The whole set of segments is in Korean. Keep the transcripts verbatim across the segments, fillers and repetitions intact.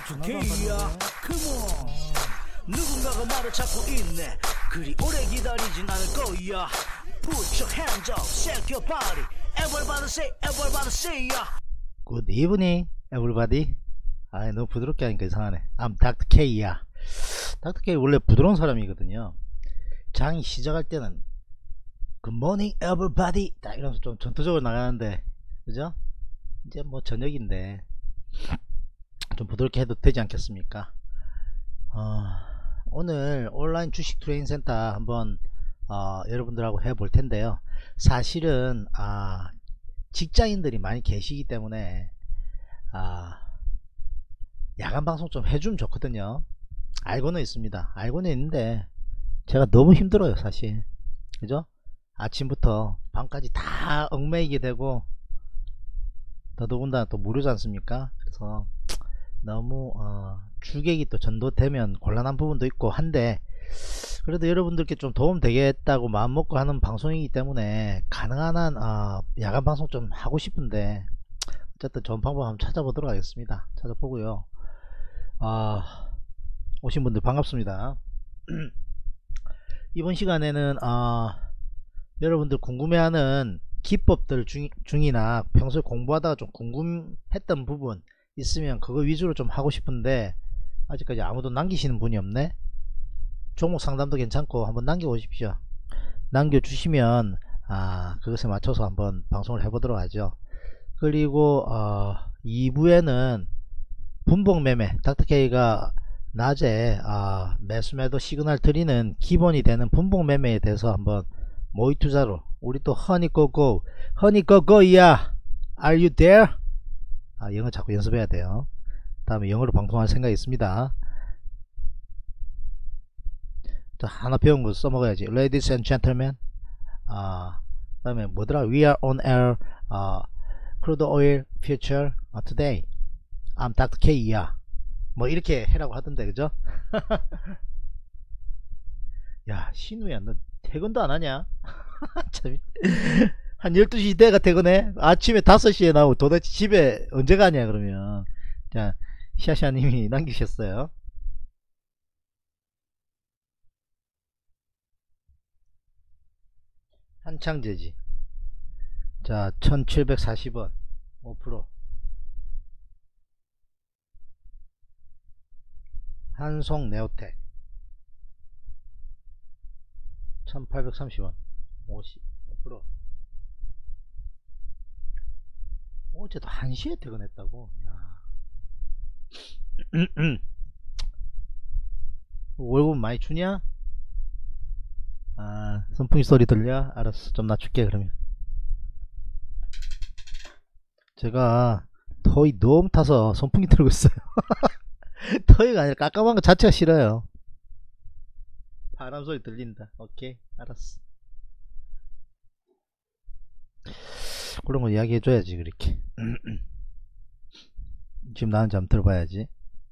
닥터케이야 컴온. 누군가가 나를 찾고 있네. 그리 오래 기다리진 않을 거야. Put your hands up, shake your body. Everybody say, everybody say ya. Good evening, everybody. 아, 너무 부드럽게 하니까 이상하네. I'm 닥터 K야. 닥터 K 원래 부드러운 사람이거든요. 장이 시작할 때는 Good morning, everybody. 딱 이러면서 좀 전투적으로 나가는데, 그죠? 이제 뭐 저녁인데 좀 부드럽게 해도 되지 않겠습니까? 어, 오늘 온라인 주식 트레이닝 센터 한번 어, 여러분들하고 해볼 텐데요. 사실은 아, 직장인들이 많이 계시기 때문에 아, 야간 방송 좀 해주면 좋거든요. 알고는 있습니다. 알고는 있는데 제가 너무 힘들어요, 사실. 그죠? 아침부터 밤까지 다 얽매이게 되고, 더더군다나 또 무료지 않습니까? 그래서 너무 어, 주객이 또 전도되면 곤란한 부분도 있고 한데, 그래도 여러분들께 좀 도움 되겠다고 마음먹고 하는 방송이기 때문에 가능한 한 어, 야간 방송 좀 하고 싶은데, 어쨌든 좋은 방법 한번 찾아보도록 하겠습니다. 찾아보고요. 어, 오신 분들 반갑습니다. 이번 시간에는 어, 여러분들 궁금해하는 기법들 중, 중이나 평소에 공부하다가 좀 궁금했던 부분 있으면 그거 위주로 좀 하고 싶은데, 아직까지 아무도 남기시는 분이 없네. 종목 상담도 괜찮고 한번 남겨보십시오. 남겨주시면 아, 그것에 맞춰서 한번 방송을 해보도록 하죠. 그리고 어, 이 부에는 분봉매매, 닥터케이가 낮에 어, 매수매도 시그널 드리는 기본이 되는 분봉매매에 대해서 한번 모의투자로, 우리 또 허니고고 허니고고야 Are you there? 아, 영어 자꾸 연습해야 돼요. 다음에 영어로 방송할 생각이 있습니다. 자, 하나 배운 거 써먹어야지. Ladies and gentlemen, 아, 다음에 뭐더라? We are on air 아, crude oil future 아, today. I'm 닥터 K야. 뭐 이렇게 해라고 하던데, 그죠? 야, 신우야, 너 퇴근도 안 하냐? 참, 한 열두 시 대가 퇴근해? 아침에 다섯 시에 나오고 도대체 집에 언제 가냐, 그러면. 자, 샤샤님이 남기셨어요. 한창제지. 자, 천칠백사십 원 오 퍼센트. 한송 네오텍 천팔백삼십 원 오십 오 퍼센트. 어제도 한 시에 퇴근했다고. 야. 월급 많이 주냐? 아, 선풍기 소리 들려? 알았어, 좀 낮출게. 그러면 제가 더위 너무 타서 선풍기 틀고 있어요. 더위가 아니라 깜깜한 거 자체가 싫어요. 바람 소리 들린다. 오케이, 알았어. 그런 거 이야기 해줘야지, 그렇게. 지금 나한테 한번 들어봐야지.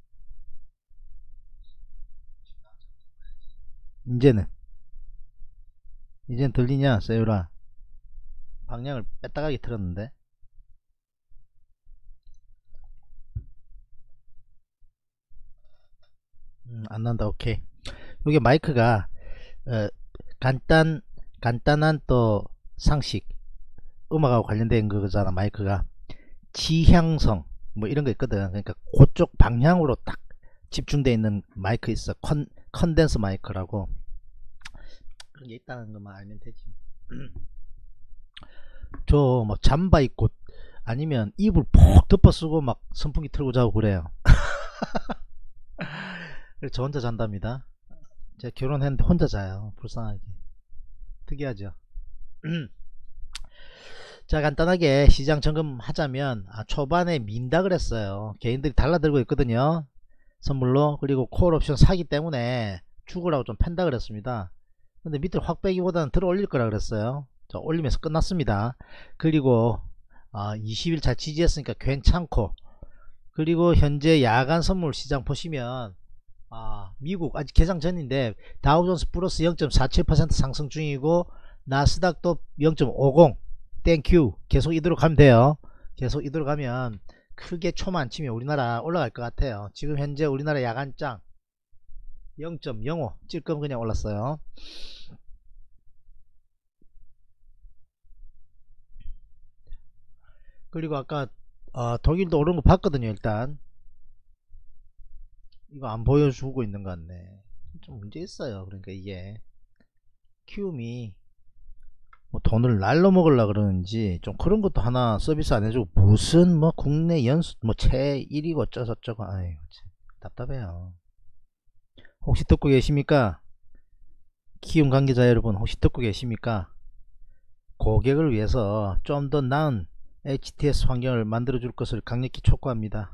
이제는 이젠 들리냐, 세유라? 방향을 빼딱하게 틀었는데. 음, 안 난다. 오케이. 요게 마이크가 어, 간단 간단한 또 상식, 음악하고 관련된 거잖아. 마이크가 지향성 뭐 이런 거 있거든. 그러니까 그쪽 방향으로 딱 집중되어 있는 마이크 있어. 컨, 컨덴서 마이크라고. 그런 게 있다는 것만 알면 되지. 저 뭐 잠바 입고 아니면 이불 폭 덮어 쓰고 막 선풍기 틀고 자고 그래요. 그래서 저 혼자 잔답니다. 제가 결혼했는데 혼자 자요. 불쌍하게. 특이하죠. 자, 간단하게 시장 점검하자면 아, 초반에 민다 그랬어요. 개인들이 달라들고 있거든요, 선물로. 그리고 콜옵션 사기 때문에 죽으라고 좀 팬다 그랬습니다. 근데 밑으로 확 빼기보다는 들어 올릴 거라 그랬어요. 자, 올리면서 끝났습니다. 그리고 아, 이십 일 잘 지지했으니까 괜찮고, 그리고 현재 야간 선물 시장 보시면 아, 미국 아직 개장 전인데 다우존스 플러스 영 점 사칠 퍼센트 상승 중이고, 나스닥도 영 점 오십. 땡큐. 계속 이대로 가면 돼요. 계속 이대로 가면 크게 초만 치면 우리나라 올라갈 것 같아요. 지금 현재 우리나라 야간장 영 점 영오 찔끔 그냥 올랐어요. 그리고 아까 어, 독일도 오른 거 봤거든요. 일단 이거 안 보여주고 있는 것 같네. 좀 문제 있어요. 그러니까 이게 키움이 뭐 돈을 날로 먹으려 그러는지 좀 그런 것도 하나 서비스 안 해주고 무슨 뭐 국내 연수 뭐 제일이고 어쩌저쩌고 아이고 참 답답해요. 혹시 듣고 계십니까? 키움 관계자 여러분 혹시 듣고 계십니까? 고객을 위해서 좀 더 나은 에이치티에스 환경을 만들어 줄 것을 강력히 촉구합니다.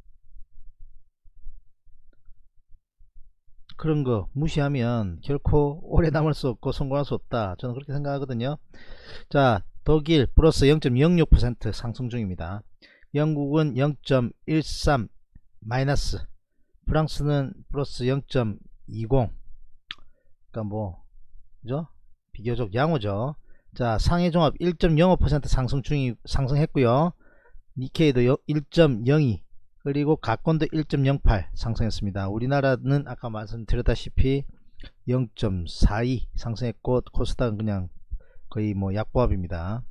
그런 거 무시하면 결코 오래 남을 수 없고 성공할 수 없다. 저는 그렇게 생각하거든요. 자, 독일 플러스 영 점 영육 퍼센트 상승 중입니다. 영국은 영 점 일삼 마이너스, 프랑스는 플러스 영 점 이십. 그러니까 뭐 그죠? 비교적 양호죠. 자, 상해종합 일 점 영오 퍼센트 상승 중이 상승했고요. 니케이도 일 점 영이, 그리고 가권도 일 점 영팔 상승했습니다. 우리나라는 아까 말씀드렸다시피 영 점 사이 상승했고 코스닥은 그냥 거의 뭐 약보합입니다.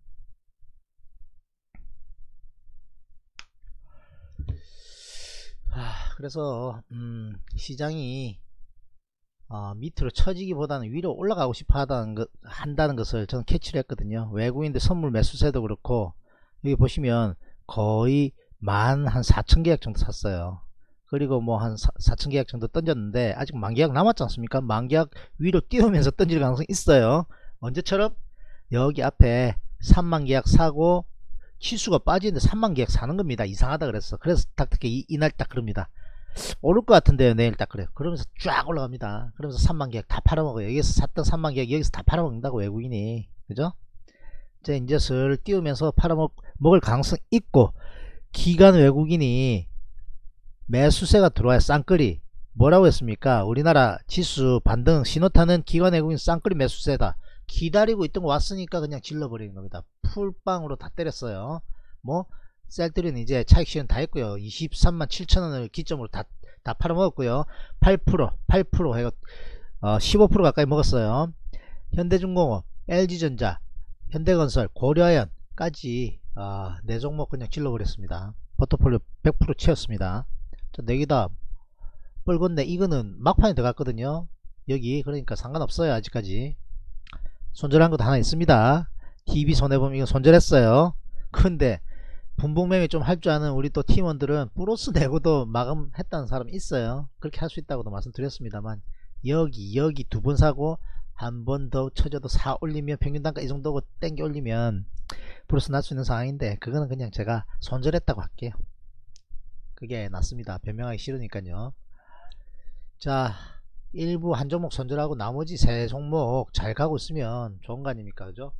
아, 그래서 음, 시장이 어, 밑으로 처지기보다는 위로 올라가고 싶어 하다는 것, 한다는 것을 저는 캐치를 했거든요. 외국인들 선물 매수세도 그렇고 여기 보시면 거의 만 한 사천 계약 정도 샀어요. 그리고 뭐 한 사천 계약 정도 던졌는데 아직 만 계약 남았지 않습니까? 만 계약 위로 띄우면서 던질 가능성이 있어요. 언제처럼 여기 앞에 삼만 계약 사고 치수가 빠지는데 삼만 계약 사는 겁니다. 이상하다 그랬어. 그래서 닥터케이 이날 딱 그럽니다. 오를 것 같은데요. 내일 딱 그래요. 그러면서 쫙 올라갑니다. 그러면서 삼만 계약 다 팔아먹어요. 여기서 샀던 삼만 계약 여기서 다 팔아먹는다고 외국인이. 그죠? 이제 이제 슬 띄우면서 팔아먹을 가능성 있고, 기관 외국인이 매수세가 들어와야 쌍끌이. 뭐라고 했습니까? 우리나라 지수 반등 신호타는 기관 외국인 쌍끌이 매수세다. 기다리고 있던 거 왔으니까 그냥 질러버리는 겁니다. 풀빵으로 다 때렸어요. 뭐 셀들은 이제 차익 실현 다 했고요. 이십삼만 칠천 원을 기점으로 다, 다 팔아먹었고요. 팔 퍼센트 팔 퍼센트 해가 어, 십오 퍼센트 가까이 먹었어요. 현대중공업, 엘지전자, 현대건설, 고려아연까지 어, 네 종목 그냥 질러버렸습니다. 포트폴리오 백 퍼센트 채웠습니다. 자, 내기다 뻘건데 이거는 막판에 들어갔거든요. 여기 그러니까 상관없어요. 아직까지 손절한 것도 하나 있습니다. 티비 손해보면 이건 손절했어요. 근데 분봉매매 좀 할 줄 아는 우리 또 팀원들은 플러스 내고도 마감했다는 사람이 있어요. 그렇게 할 수 있다고도 말씀드렸습니다만 여기 여기 두 번 사고 한 번 더 쳐져도 사 올리면 평균단가 이 정도고 땡겨 올리면 플러스 날 수 있는 상황인데 그거는 그냥 제가 손절했다고 할게요. 그게 낫습니다. 변명하기 싫으니까요. 자, 일부 한 종목 손절하고 나머지 세 종목 잘 가고 있으면 좋은 거 아닙니까? 그죠?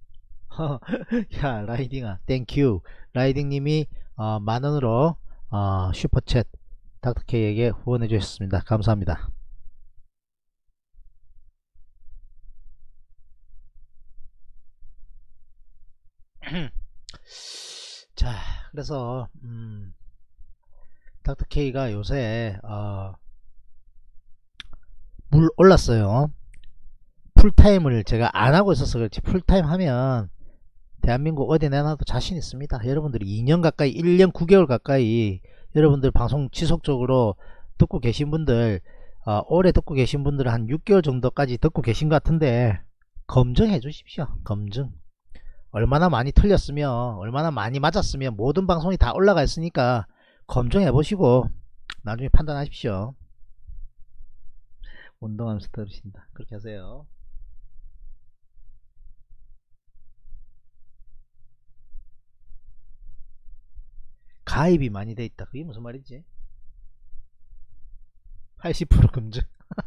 야, 라이딩아 땡큐. 라이딩님이 어, 만원으로 어, 슈퍼챗 닥터케이에게 후원해 주셨습니다. 감사합니다. 자, 그래서 음, 닥터케이가 요새 어, 물 올랐어요. 풀타임을 제가 안하고 있어서 그렇지 풀타임 하면 대한민국 어디 내놔도 자신 있습니다. 여러분들이 이 년 가까이 일 년 구 개월 가까이 여러분들 방송 지속적으로 듣고 계신 분들 어, 오래 듣고 계신 분들은 한 육 개월 정도까지 듣고 계신 것 같은데 검증해 주십시오. 검증 얼마나 많이 틀렸으며 얼마나 많이 맞았으며 모든 방송이 다 올라가 있으니까 검증해 보시고 나중에 판단하십시오. 운동하면서 들으신다. 그렇게 하세요. 가입이 많이 돼 있다. 그게 무슨 말이지? 팔십 퍼센트 검증.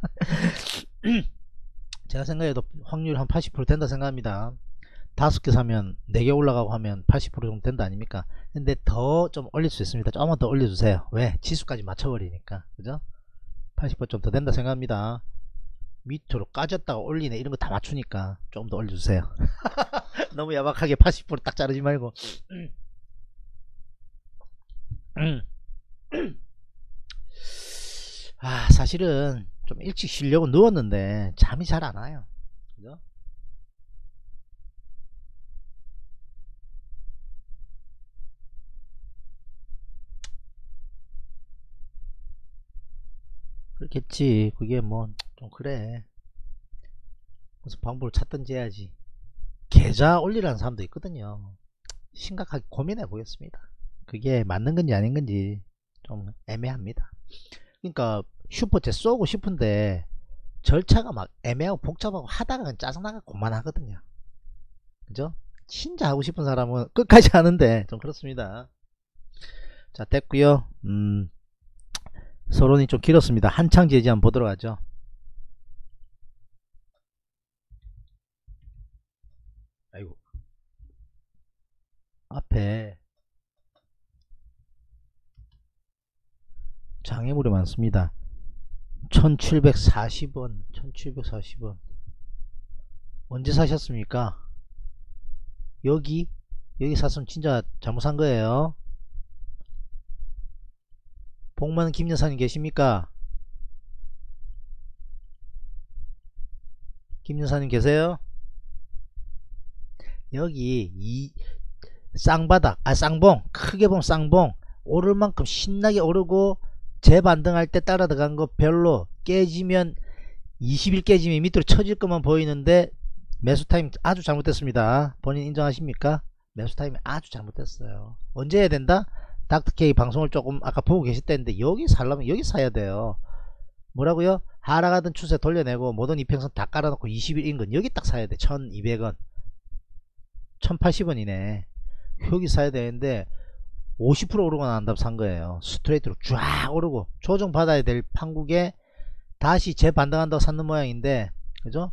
제가 생각해도 확률 한 팔십 퍼센트 된다 생각합니다. 다섯 개 사면 네 개 올라가고 하면 팔십 퍼센트 정도 된다 아닙니까? 근데 더 좀 올릴 수 있습니다. 조금만 더 올려주세요. 왜? 지수까지 맞춰버리니까. 그죠? 팔십 퍼센트 좀 더 된다 생각합니다. 밑으로 까졌다가 올리네 이런 거 다 맞추니까 좀 더 올려주세요. 너무 야박하게 팔십 퍼센트 딱 자르지 말고. 아, 사실은 좀 일찍 쉬려고 누웠는데 잠이 잘 안 와요. 그죠? 그렇겠지. 그게 뭐 좀 그래. 무슨 방법을 찾든지 해야지. 계좌 올리라는 사람도 있거든요. 심각하게 고민해 보겠습니다. 그게 맞는 건지 아닌 건지 좀 애매합니다. 그러니까 슈퍼챗 쏘고 싶은데 절차가 막 애매하고 복잡하고 하다가 짜증나가 그만하거든요. 그죠? 진짜 하고 싶은 사람은 끝까지 하는데 좀 그렇습니다. 자, 됐고요. 음, 서론이 좀 길었습니다. 한창 제지 한번 보도록 하죠. 아이고, 앞에 장애물이 많습니다. 천칠백사십 원, 천칠백사십 원. 언제 사셨습니까? 여기? 여기 샀으면 진짜 잘못 산 거예요. 복만 김 여사님 계십니까? 김 여사님 계세요? 여기 이 쌍바닥, 아 쌍봉, 크게 보면 쌍봉 오를 만큼 신나게 오르고 재반등할 때 따라 들어간 거 별로, 깨지면 이십 일 깨지면 밑으로 쳐질 것만 보이는데 매수 타임 아주 잘못됐습니다. 본인 인정하십니까? 매수 타임이 아주 잘못됐어요. 언제 해야 된다? 닥터케이 방송을 조금 아까 보고 계실 때인데 여기 살려면 여기 사야 돼요. 뭐라고요? 하락하던 추세 돌려내고 모든 이평선 다 깔아놓고 이십 일 인근 여기 딱 사야 돼. 천이백 원, 천팔십 원이네 여기 사야 되는데 오십 퍼센트 오르고 난다고 산 거예요. 스트레이트로 쫙 오르고 조정 받아야 될 판국에 다시 재반등한다고 샀는 모양인데, 그죠?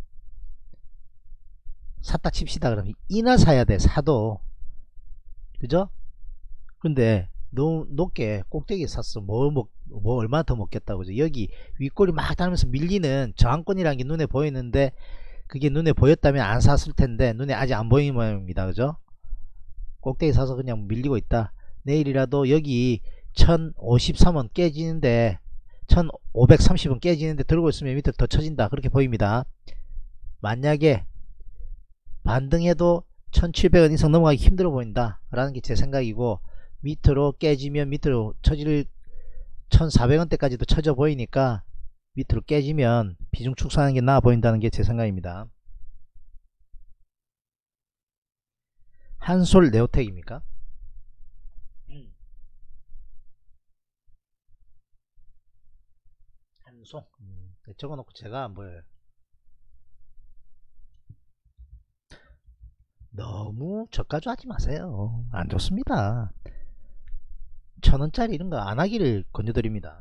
샀다 칩시다. 그러면 이나 사야 돼. 사도, 그죠? 근데 너무 높게 꼭대기에 샀어. 뭐, 뭐, 뭐 얼마나 더 먹겠다고. 그죠? 여기 윗골이 막 다니면서 밀리는 저항권이라는 게 눈에 보이는데 그게 눈에 보였다면 안 샀을 텐데 눈에 아직 안 보이는 모양입니다. 그죠? 꼭대기 사서 그냥 밀리고 있다. 내일이라도 여기 천오십삼 원 깨지는데 천오백삼십 원 깨지는데 들고 있으면 밑으로 더 쳐진다. 그렇게 보입니다. 만약에 반등해도 천칠백 원 이상 넘어가기 힘들어 보인다 라는 게 제 생각이고, 밑으로 깨지면 밑으로 쳐질 천사백 원대까지도 쳐져 보이니까 밑으로 깨지면 비중 축소하는 게 나아 보인다는 게 제 생각입니다. 한솔 네오텍입니까? 음. 한송 음, 적어놓고 제가 안 보여요. 너무 저가조 하지 마세요. 안 좋습니다. 천원짜리 이런 거 안 하기를 권유드립니다.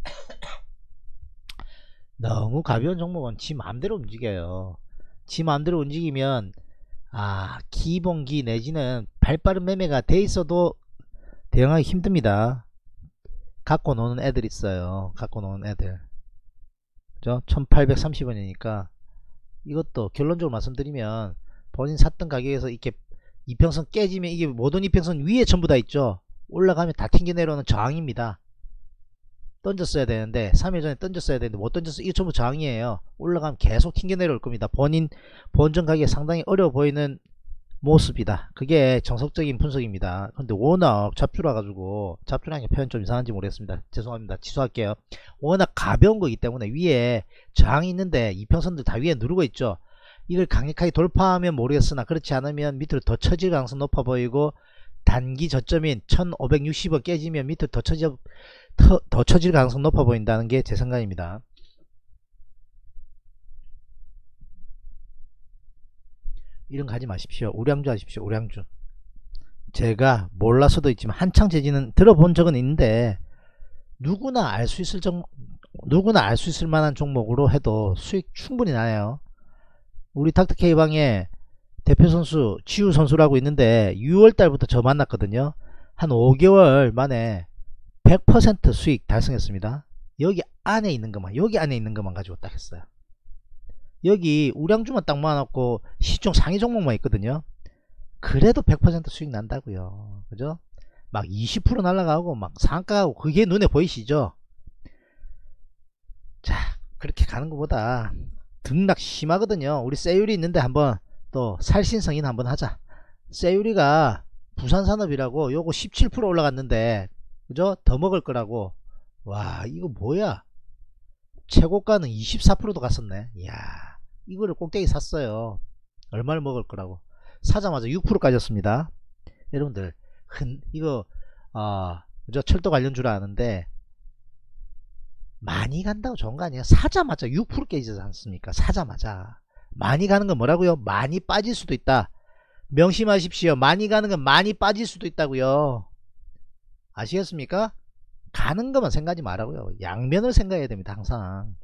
너무 가벼운 종목은 지 마음대로 움직여요. 지 마음대로 움직이면 아 기본기 내지는 발빠른 매매가 돼 있어도 대응하기 힘듭니다. 갖고 노는 애들 있어요. 갖고 노는 애들, 그죠? 천팔백삼십 원이니까 이것도 결론적으로 말씀드리면 본인 샀던 가격에서 이렇게 이평선 깨지면 이게 모든 이평선 위에 전부 다 있죠. 올라가면 다 튕겨 내려오는 저항입니다. 던졌어야 되는데 삼 일 전에 던졌어야 되는데 못 던졌어. 이거 전부 저항이에요. 올라가면 계속 튕겨 내려올 겁니다. 본인 본전 가격이 상당히 어려워 보이는 모습이다. 그게 정석적인 분석입니다. 근데 워낙 잡주라 가지고, 잡주라는 게 표현 좀 이상한지 모르겠습니다. 죄송합니다. 취소할게요. 워낙 가벼운 거기 때문에 위에 저항이 있는데 이평선들 다 위에 누르고 있죠. 이걸 강력하게 돌파하면 모르겠으나 그렇지 않으면 밑으로 더 처질 가능성 높아 보이고, 단기 저점인 천오백육십 원 깨지면 밑으로 더 처질, 더, 더 처질 가능성 높아 보인다는 게 제 생각입니다. 이런 거 하지 마십시오. 우량주 하십시오. 우량주. 제가 몰라서도 있지만 한창 재지는 들어본 적은 있는데 누구나 알 수 있을 정 누구나 알 수 있을 만한 종목으로 해도 수익 충분히 나요. 우리 닥터케이 방에 대표 선수 지우 선수라고 있는데 유월 달부터 저 만났거든요. 한 오 개월 만에 백 퍼센트 수익 달성했습니다. 여기 안에 있는 것만 여기 안에 있는 것만 가지고 딱 했어요. 여기 우량주만 딱 모아놓고 시중 상위 종목만 있거든요. 그래도 백 퍼센트 수익 난다고요. 그죠? 막 이십 퍼센트 날아가고 막 상가가고 그게 눈에 보이시죠? 자, 그렇게 가는 것보다 등락 심하거든요. 우리 세율이 있는데 한번 또 살신성인 한번 하자. 세율이가 부산산업이라고 요거 십칠 퍼센트 올라갔는데 그죠? 더 먹을 거라고. 와, 이거 뭐야? 최고가는 이십사 퍼센트도 갔었네. 이야, 이거를 꼭대기 샀어요. 얼마를 먹을 거라고. 사자마자 육 퍼센트 까졌습니다. 여러분들 흔 이거 어 그죠? 철도 관련 줄 아는데 많이 간다고 좋은 거 아니에요? 사자마자 육 퍼센트 깨지지 않습니까? 사자마자. 많이 가는 건 뭐라고요? 많이 빠질 수도 있다. 명심하십시오. 많이 가는 건 많이 빠질 수도 있다고요. 아시겠습니까? 가는 것만 생각하지 말라고요. 양면을 생각해야 됩니다. 항상.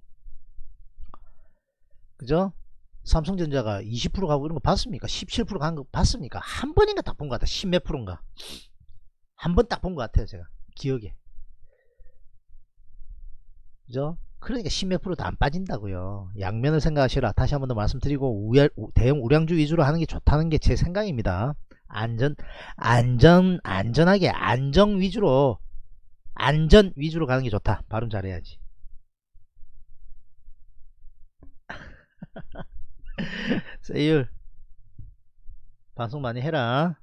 그죠? 삼성전자가 이십 퍼센트 가고 이런 거 봤습니까? 십칠 퍼센트 간 거 봤습니까? 한 번인가 딱 본 것 같아. 십 몇 프로인가. 한 번 딱 본 것 같아요. 제가 기억에. 그죠? 그러니까 십 몇 프로도 안 빠진다고요. 양면을 생각하시라. 다시 한 번 더 말씀드리고 우야, 대형 우량주 위주로 하는 게 좋다는 게 제 생각입니다. 안전 안전 안전하게 안정 위주로 안전 위주로 가는 게 좋다. 발음 잘해야지. 세율 방송 많이 해라.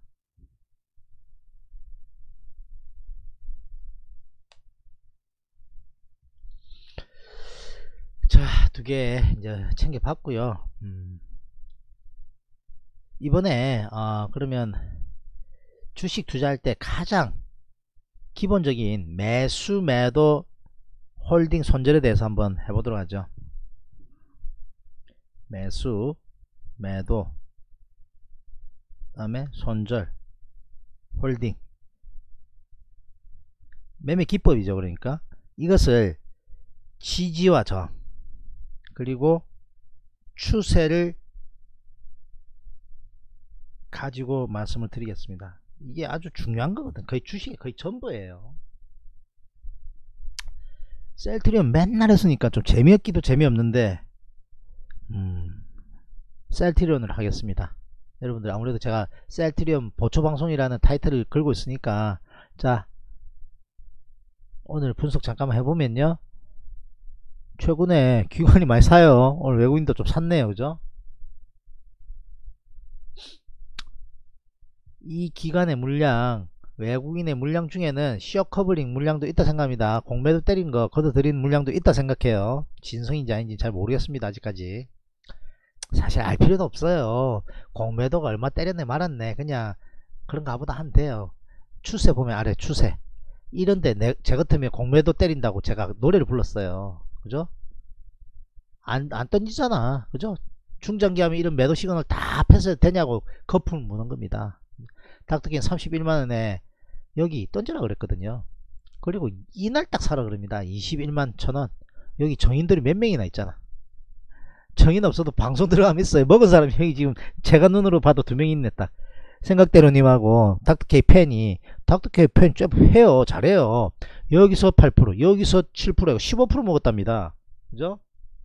자, 두 개 이제 챙겨 봤고요. 음. 이번에 어, 그러면 주식 투자할 때 가장 기본적인 매수 매도 홀딩 손절에 대해서 한번 해보도록 하죠. 매수 매도 그 다음에 손절 홀딩 매매 기법이죠. 그러니까 이것을 지지와 저항 그리고 추세를 가지고 말씀을 드리겠습니다. 이게 아주 중요한 거거든. 거의 주식이 거의 전부예요. 셀트리온 맨날 했으니까 좀 재미없기도 재미없는데 음, 셀트리온을 하겠습니다. 여러분들 아무래도 제가 셀트리온 보초방송이라는 타이틀을 걸고 있으니까 자, 오늘 분석 잠깐만 해보면요, 최근에 기관이 많이 사요. 오늘 외국인도 좀 샀네요. 그죠? 이 기간의 물량, 외국인의 물량 중에는 시어 커버링 물량도 있다 생각합니다. 공매도 때린 거 걷어들이는 물량도 있다 생각해요. 진성인지 아닌지 잘 모르겠습니다. 아직까지 사실 알 필요도 없어요. 공매도가 얼마 때렸네 말았네 그냥 그런가 보다 하면 돼요. 추세 보면 아래 추세 이런데 내, 제 같으면 공매도 때린다고 제가 노래를 불렀어요. 그죠? 안, 안 던지잖아. 그죠? 중장기 하면 이런 매도 시그널 다 패스 되냐고 거품을 무는 겁니다. 닥터킹 삼십일만원에 여기 던지라 그랬거든요. 그리고 이날 딱 사라 그럽니다. 이십일만 천원. 여기 정인들이 몇 명이나 있잖아. 정인 없어도 방송 들어가면 있어요. 먹은 사람이 여기 지금 제가 눈으로 봐도 두 명이 있네. 딱 생각대로님하고 닥터케이 팬이 닥터케이 팬 쭉 해요. 잘해요. 여기서 팔 퍼센트 여기서 칠 퍼센트 십오 퍼센트 먹었답니다. 그죠?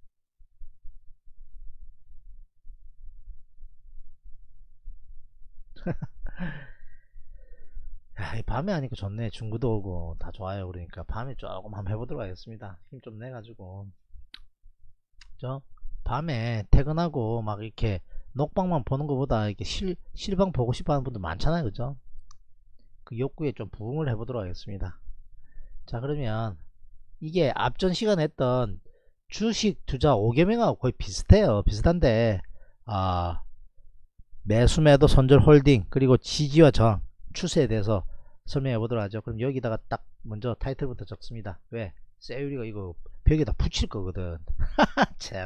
야, 밤에 하니까 좋네. 중구도 오고 다 좋아요. 그러니까 밤에 조금 한번 해보도록 하겠습니다. 힘 좀 내가지고. 그죠? 밤에 퇴근하고 막 이렇게 녹방만 보는 것보다 이렇게 실, 실방 보고 싶어 하는 분들 많잖아요. 그죠? 그 욕구에 좀 부응을 해보도록 하겠습니다. 자, 그러면 이게 앞전 시간에 했던 주식 투자 오 개명하고 거의 비슷해요. 비슷한데 아, 매수 매도 손절 홀딩 그리고 지지와 저항 추세에 대해서 설명해 보도록 하죠. 그럼 여기다가 딱 먼저 타이틀부터 적습니다. 왜? 세율이가 이거 벽에다 붙일 거거든. 참.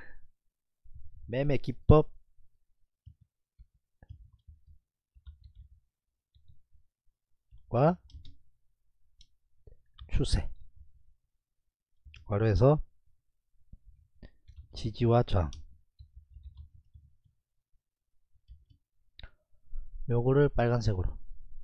매매 기법 과 추세 괄호에서 지지와 저항 요거를 빨간색으로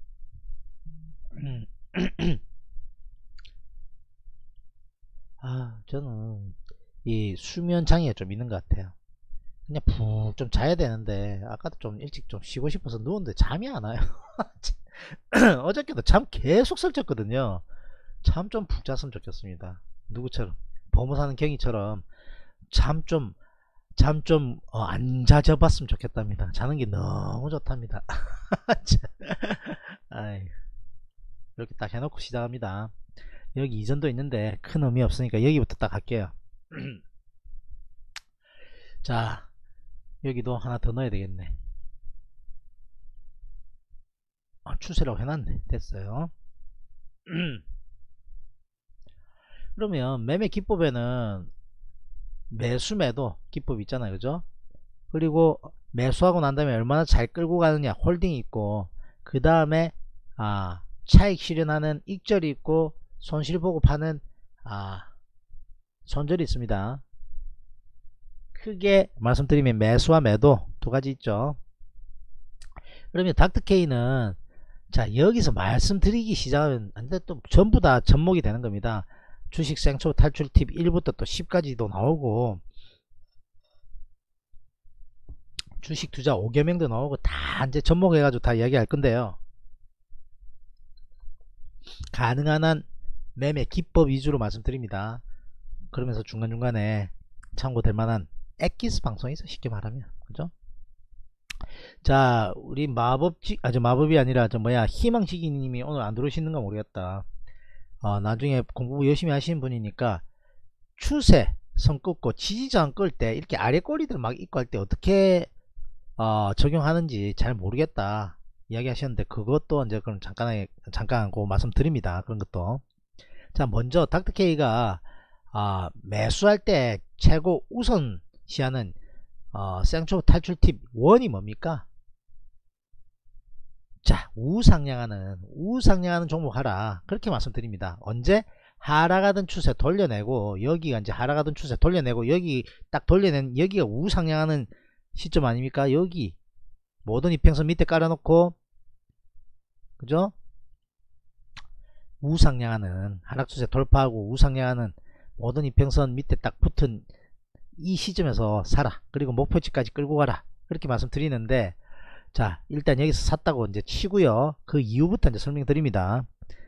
아, 저는 이 수면 장애가 좀 있는 것 같아요. 그냥 푹 좀 자야 되는데 아까도 좀 일찍 좀 쉬고 싶어서 누웠는데 잠이 안 와요. 어저께도 참 계속 설쳤거든요. 참 좀 푹 잤으면 좋겠습니다. 누구처럼 범호사는 경이처럼 참 좀 잠 좀 안 자져봤으면 좋겠답니다. 자는 게 너무 좋답니다. 아이, 이렇게 딱 해놓고 시작합니다. 여기 이전도 있는데 큰 의미 없으니까 여기부터 딱 할게요. 자, 여기도 하나 더 넣어야 되겠네. 아, 추세라고 해놨네. 됐어요. 그러면 매매 기법에는 매수 매도 기법이 있잖아요, 그죠? 그리고 매수하고 난 다음에 얼마나 잘 끌고 가느냐, 홀딩이 있고, 그 다음에 아 차익 실현하는 익절이 있고, 손실 보고 파는 아 손절이 있습니다. 크게 말씀드리면 매수와 매도 두 가지 있죠. 그러면 닥터케이는 자, 여기서 말씀드리기 시작하면 안돼, 또 전부 다 접목이 되는 겁니다. 주식 생초 탈출 팁 일부터 또 십까지도 나오고, 주식 투자 오 개명도 나오고, 다 이제 접목해 가지고 다 이야기할 건데요. 가능한 한 매매 기법 위주로 말씀드립니다. 그러면서 중간중간에 참고될 만한 엑기스 방송에서 쉽게 말하면, 그죠? 자, 우리 마법지, 아주 마법이 아니라 저 뭐야 희망지기님이 오늘 안 들어오시는가 모르겠다. 어, 나중에 공부 열심히 하시는 분이니까 추세 선 긋고 지지저항 끌 때 이렇게 아래 꼬리들 막 입고 할 때 어떻게 어, 적용하는지 잘 모르겠다 이야기 하셨는데, 그것도 이제 그럼 잠깐 잠깐 그 말씀드립니다. 그런 것도. 자, 먼저 닥터케이가 어, 매수할 때 최고 우선시하는 어, 생초 탈출 팁 일이 뭡니까? 자, 우상향하는 우상향하는 종목 하라, 그렇게 말씀드립니다. 언제? 하락하던 추세 돌려내고, 여기가 이제 하락하던 추세 돌려내고, 여기 딱 돌려낸 여기가 우상향하는 시점 아닙니까? 여기 모든 이평선 밑에 깔아놓고, 그죠? 우상향하는 하락 추세 돌파하고 우상향하는 모든 이평선 밑에 딱 붙은 이 시점에서 사라. 그리고 목표치까지 끌고 가라. 그렇게 말씀드리는데, 자, 일단 여기서 샀다고 이제 치고요. 그 이후부터 이제 설명드립니다.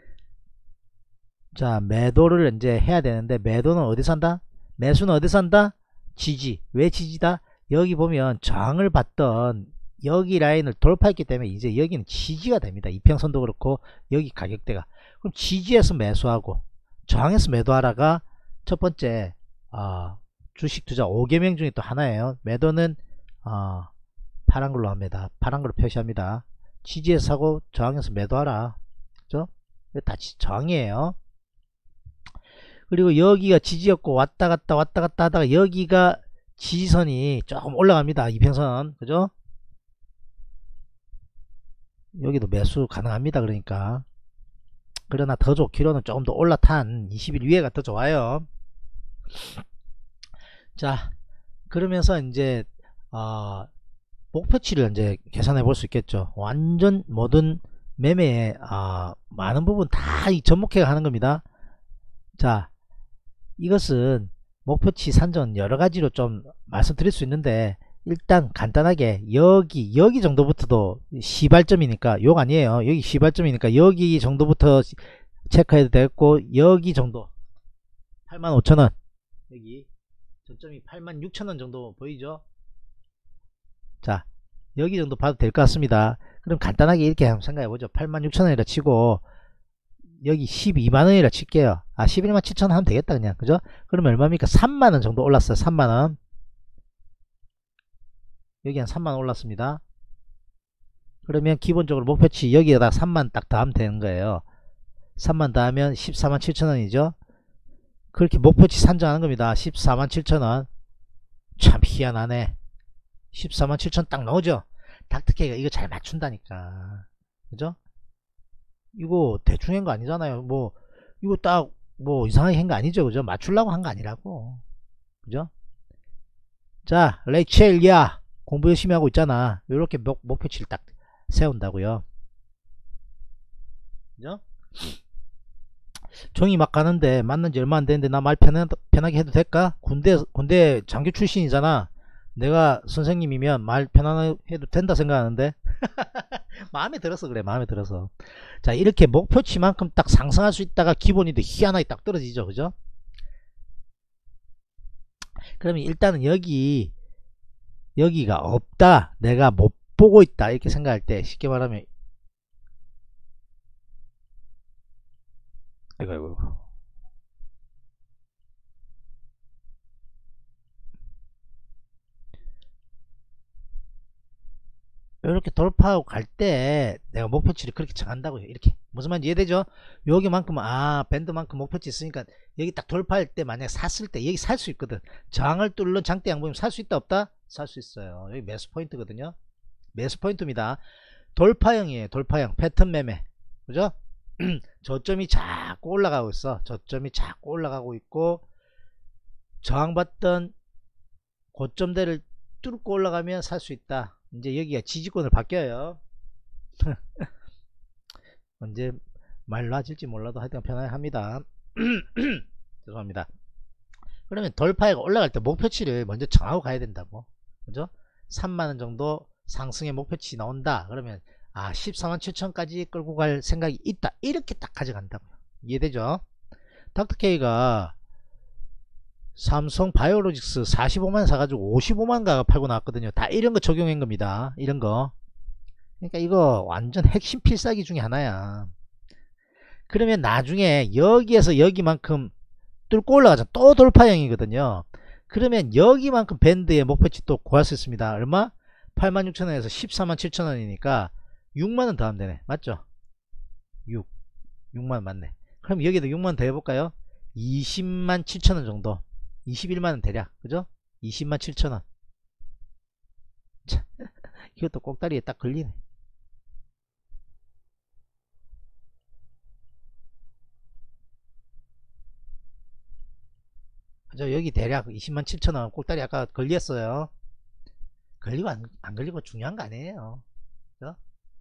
자, 매도를 이제 해야 되는데, 매도는 어디 산다? 매수는 어디 산다? 지지. 왜 지지다? 여기 보면 저항을 받던 여기 라인을 돌파했기 때문에 이제 여기는 지지가 됩니다. 이평선도 그렇고 여기 가격대가. 그럼 지지에서 매수하고 저항에서 매도하라가 첫 번째 어, 주식 투자 오 개명 중에 또 하나예요. 매도는 어, 파란 걸로 합니다. 파란 걸로 표시합니다. 지지에서 사고 저항에서 매도하라. 그죠? 다 저항이에요. 그리고 여기가 지지였고 왔다 갔다 왔다 갔다 하다가 여기가 지지선이 조금 올라갑니다. 이평선. 그죠? 여기도 매수 가능합니다. 그러니까. 그러나 더 좋기로는 조금 더 올라탄 이십 일 위에가 더 좋아요. 자, 그러면서 이제 어, 목표치를 이제 계산해 볼 수 있겠죠. 완전 모든 매매에 어, 많은 부분 다 이 접목해 하는 겁니다. 자, 이것은 목표치 산정 여러가지로 좀 말씀드릴 수 있는데, 일단 간단하게 여기 여기 정도부터도 시발점이니까 욕 아니에요. 여기 시발점이니까 여기 정도부터 체크해도 되겠고, 여기 정도 팔만 오천 원, 여기 저점이 팔만 육천 원 정도 보이죠? 자, 여기 정도 봐도 될 것 같습니다. 그럼 간단하게 이렇게 한번 생각해 보죠. 팔만 육천 원이라 치고 여기 십이만 원이라 칠게요. 아, 십일만 칠천 원 하면 되겠다 그냥. 그죠? 그러면 얼마입니까? 삼만 원 정도 올랐어요. 삼만 원. 여기 한 삼만 원 올랐습니다. 그러면 기본적으로 목표치 여기에다 삼만 딱 더하면 되는 거예요. 삼만 더하면 십사만 칠천 원이죠. 그렇게 목표치 산정하는 겁니다. 십사만 칠천 원. 참 희한하네. 십사만 칠천 딱 나오죠. 닥터케이가 이거 잘 맞춘다니까. 그죠? 이거 대충 한 거 아니잖아요. 뭐 이거 딱 뭐 이상하게 한 거 아니죠. 그죠? 맞추려고 한 거 아니라고. 그죠? 자, 레이첼야 공부 열심히 하고 있잖아. 이렇게 목, 목표치를 딱 세운다고요. 그죠? 종이 막 가는데 만난 지 얼마 안 됐는데 나 말 편하게 해도 될까? 군대 군대 장교 출신이잖아. 내가 선생님이면 말 편안하게 해도 된다 생각하는데 마음에 들어서 그래. 마음에 들어서. 자, 이렇게 목표치만큼 딱 상승할 수 있다가 기본인데 희한하게 딱 떨어지죠. 그죠? 그러면 일단은 여기 여기가 없다, 내가 못 보고 있다 이렇게 생각할 때 쉽게 말하면 아이고 아이고 이렇게 돌파하고 갈 때 내가 목표치를 그렇게 정한다고요. 이렇게 무슨 말인지 이해되죠? 여기만큼 아 밴드만큼 목표치 있으니까 여기 딱 돌파할 때 만약에 샀을 때 여기 살 수 있거든. 저항을 뚫는 장대 양봉이면 살 수 있다 없다? 살 수 있어요. 여기 매수 포인트거든요. 매수 포인트입니다. 돌파형이에요. 돌파형 패턴 매매 그죠? 저점이 자꾸 올라가고 있어. 저점이 자꾸 올라가고 있고 저항받던 고점대를 뚫고 올라가면 살 수 있다. 이제 여기가 지지권을 바뀌어요. 언제 말 놔질지 몰라도 하여튼 편하게 합니다. 죄송합니다. 그러면 돌파해가 올라갈 때 목표치를 먼저 정하고 가야 된다고. 그죠? 삼만원 정도 상승의 목표치 나온다. 그러면 아 십사만 칠천까지 끌고 갈 생각이 있다. 이렇게 딱 가져간다고요. 이해되죠? 닥터케이가 삼성 바이오로직스 사십오만 사가지고 오십오만 가가 팔고 나왔거든요. 다 이런거 적용한 겁니다. 이런거. 그러니까 이거 완전 핵심 필살기 중에 하나야. 그러면 나중에 여기에서 여기만큼 뚫고 올라가자. 또 돌파형이거든요. 그러면 여기만큼 밴드의 목표치 또 구할 수 있습니다. 얼마? 팔만 육천원에서 십사만 칠천원이니까 육만원 더 하면 되네. 맞죠? 육. 육만원 맞네. 그럼 여기도 육만원 더 해볼까요? 이십만 칠천원 정도. 이십일만원 대략. 그죠? 이십만 칠천원. 참, 이것도 꼭다리에 딱 걸리네. 그죠? 여기 대략 이십만 칠천원 꼭다리 아까 걸렸어요. 걸리고 안, 안 걸리고 중요한 거 아니에요. 그죠?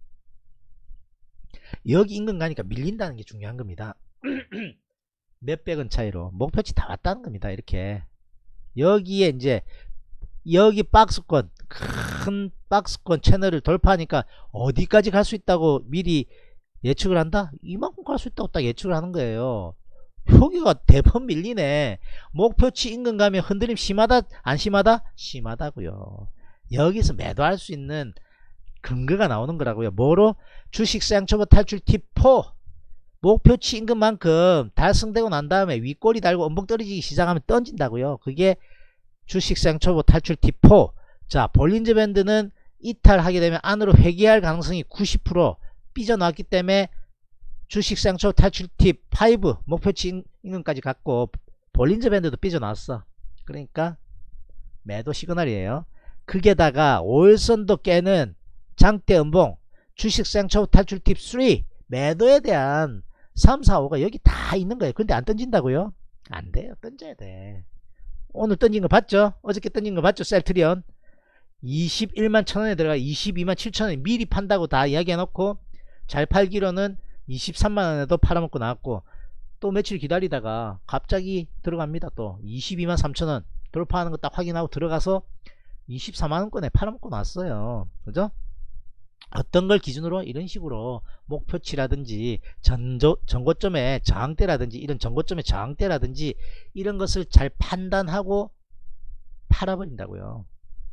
여기 인근 가니까 밀린다는 게 중요한 겁니다. 몇백원 차이로 목표치 다 왔다는 겁니다. 이렇게 여기에 이제 여기 박스권 큰 박스권 채널을 돌파하니까 어디까지 갈 수 있다고 미리 예측을 한다? 이만큼 갈 수 있다고 딱 예측을 하는 거예요. 여기가 대번 밀리네. 목표치 인근 가면 흔들림 심하다 안 심하다? 심하다고요. 여기서 매도할 수 있는 근거가 나오는 거라고요. 뭐로? 주식시장 초보 탈출 팁 사. 목표치 인근만큼 달성되고 난 다음에 윗꼬리 달고 엄청 떨어지기 시작하면 던진다고요. 그게 주식시장 초보 탈출 팁 사. 자, 볼린저 밴드는 이탈하게 되면 안으로 회귀할 가능성이 구십 퍼센트 삐져나왔기 때문에 주식시장 초보 탈출 팁 오 목표치 인근까지 갔고 볼린저 밴드도 삐져나왔어. 그러니까 매도 시그널이에요. 그게다가 오일선도 깨는 장대 음봉 주식시장 초보 탈출 팁 삼 매도에 대한 삼, 사, 오가 여기 다 있는 거예요. 근데 안 던진다고요? 안 돼요. 던져야 돼. 오늘 던진 거 봤죠? 어저께 던진 거 봤죠? 셀트리온 이십일만 천원에 들어가 이십이만 칠천원에 미리 판다고 다 이야기해 놓고 잘 팔기로는 이십삼만원에도 팔아먹고 나왔고 또 며칠 기다리다가 갑자기 들어갑니다. 또 이십이만 삼천원 돌파하는 거 딱 확인하고 들어가서 이십사만원권에 팔아먹고 나왔어요. 그죠? 어떤 걸 기준으로 이런 식으로 목표치라든지 전조, 전고점의 저항대라든지 이런 전고점의 저항대라든지 이런 것을 잘 판단하고 팔아버린다고요.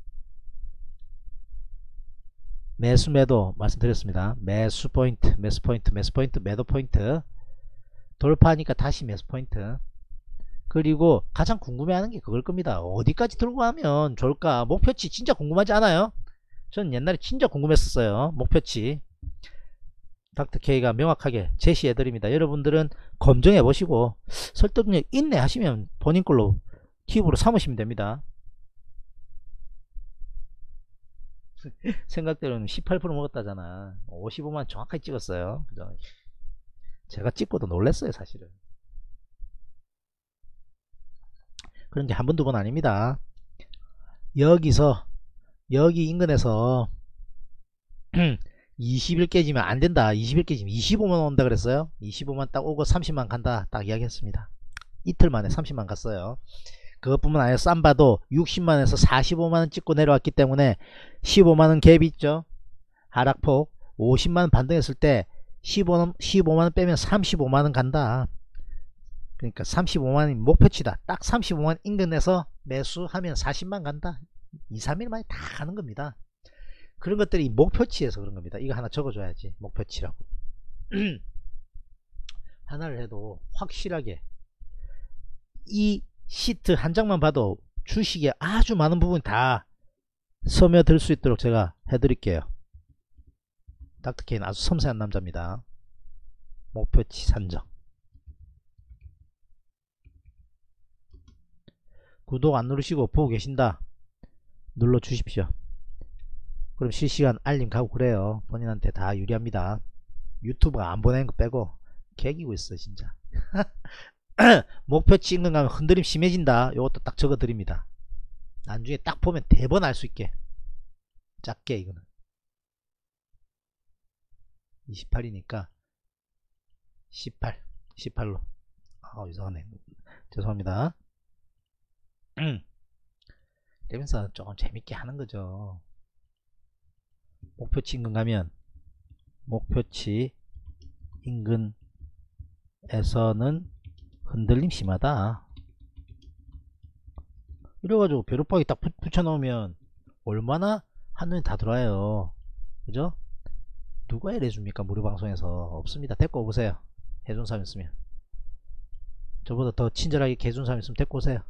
매수 매도 말씀드렸습니다. 매수 포인트 매수 포인트 매수 포인트 매도 포인트 돌파하니까 다시 매수 포인트. 그리고 가장 궁금해하는 게 그걸 겁니다. 어디까지 들고 가면 좋을까? 목표치 진짜 궁금하지 않아요? 전 옛날에 진짜 궁금했었어요. 목표치 닥터케이가 명확하게 제시해 드립니다. 여러분들은 검증해 보시고 설득력 있네 하시면 본인 걸로 팁으로 삼으시면 됩니다. 생각대로는 십팔 퍼센트 먹었다잖아. 오십오만 정확하게 찍었어요. 그죠? 제가 찍고도 놀랐어요 사실은. 그런 게 한 번 두 번 아닙니다. 여기서 여기 인근에서 이십 일 깨지면 안된다. 이십 일 깨지면 이십오만 온다 그랬어요. 이십오만 딱 오고 삼십만 간다 딱 이야기했습니다. 이틀 만에 삼십만 갔어요. 그것뿐만 아니라 쌈바도 육십만에서 사십오만원 찍고 내려왔기 때문에 십오만원 갭이 있죠. 하락폭 오십만원 반등했을 때 십오, 십오만원 빼면 삼십오만원 간다. 그러니까 삼십오만원이 목표치다. 딱 삼십오만원 인근에서 매수하면 사십만 간다. 이, 삼 일 만에 다 가는 겁니다. 그런 것들이 목표치에서 그런 겁니다. 이거 하나 적어줘야지. 목표치라고. 하나를 해도 확실하게 이 시트 한 장만 봐도 주식에 아주 많은 부분 다 스며들 수 있도록 제가 해드릴게요. 닥터케이는 아주 섬세한 남자입니다. 목표치 산정. 구독 안 누르시고 보고 계신다. 눌러 주십시오. 그럼 실시간 알림 가고 그래요. 본인한테 다 유리합니다. 유튜브가 안 보내는 거 빼고 개기고 있어 진짜. 목표치 인근 가면 흔들림 심해진다. 요것도 딱 적어 드립니다. 나중에 딱 보면 대번 알 수 있게. 작게 이거는 이십팔이니까 십팔 십팔로. 아 이상하네. 죄송합니다. 이러면서 조금 재밌게 하는 거죠. 목표치 인근 가면 목표치 인근에서는 흔들림 심하다. 이래가지고 벼룩박이 딱 붙여놓으면 얼마나 한눈에 다 들어와요. 그죠? 누가 이래줍니까? 무료방송에서. 없습니다. 데리고 오세요. 해준 사람 있으면. 저보다 더 친절하게 해준 사람 있으면 데리고 오세요.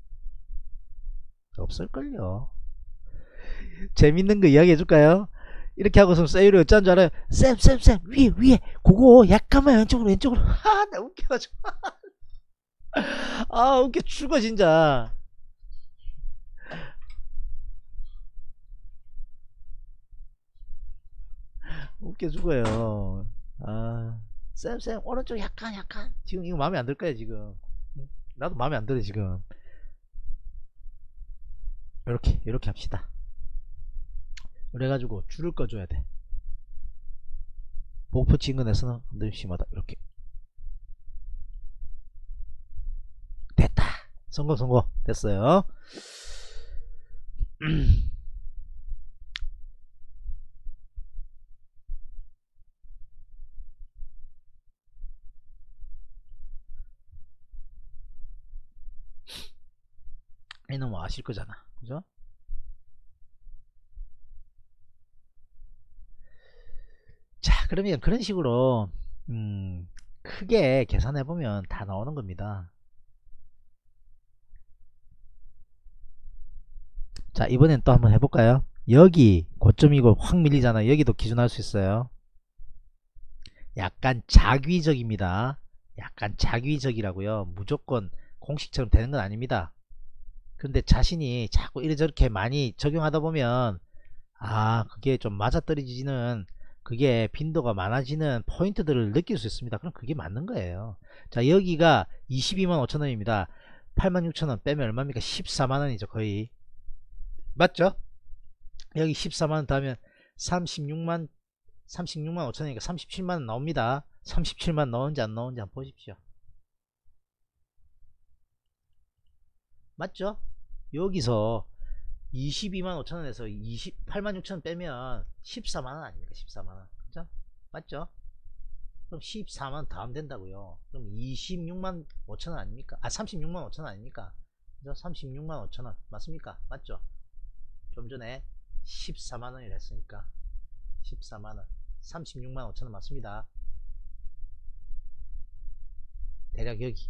없을걸요. 재밌는 거 이야기 해줄까요? 이렇게 하고서 세율이 어쩐 줄 알아요? 쌤, 쌤, 쌤, 위에, 위에, 그거 약간만 왼쪽으로, 왼쪽으로. 아, 나 웃겨가지고. 아, 웃겨 죽어, 진짜. 웃겨 죽어요. 아, 쌤, 쌤, 오른쪽 약간, 약간. 지금 이거 마음에 안 들 거야, 지금. 나도 마음에 안 들어, 지금. 이렇게, 이렇게 합시다. 그래가지고 줄을 꺼줘야 돼. 목표치 인근에서는 흔들림 심하다. 이렇게. 됐다. 성공, 성공. 됐어요. 얘는 뭐 아실 거잖아. 그죠? 자, 그러면 그런 식으로 음, 크게 계산해 보면 다 나오는 겁니다. 자, 이번엔 또 한번 해볼까요? 여기 고점이고 확 밀리잖아요. 여기도 기준할 수 있어요. 약간 자귀적입니다. 약간 자귀적이라고요. 무조건 공식처럼 되는 건 아닙니다. 근데 자신이 자꾸 이래저렇게 많이 적용하다 보면 아, 그게 좀 맞아떨어지는, 그게 빈도가 많아지는 포인트들을 느낄 수 있습니다. 그럼 그게 맞는 거예요. 자, 여기가 이십이만 오천 원입니다. 팔만 육천 원 빼면 얼마입니까? 십사만 원이죠. 거의. 맞죠? 여기 십사만 원 더하면 삼십육만 삼십육만 오천 원이니까 삼십칠만 원 나옵니다. 삼십칠만 나오는지 안 나오는지 한번 보십시오. 맞죠? 여기서 이십이만 오천 원에서 이십팔만 육천 원 빼면 십사만 원 아닙니까? 십사만 원. 그죠? 맞죠? 그럼 십사만 원 더하면 된다고요. 그럼 이십육만 오천 원 아닙니까? 아, 삼십육만 오천 원 아닙니까? 그죠? 삼십육만 오천 원 맞습니까? 맞죠? 좀 전에 십사만 원이라 했으니까 십사만 원, 삼십육만 오천 원 맞습니다. 대략 여기.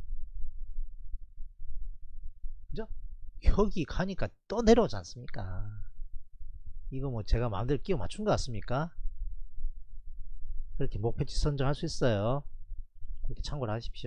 그죠? 여기 가니까 또 내려오지 않습니까? 이거 뭐 제가 마음대로 끼워 맞춘 것 같습니까? 그렇게 목표치 선정할 수 있어요. 그렇게 참고를 하십시오.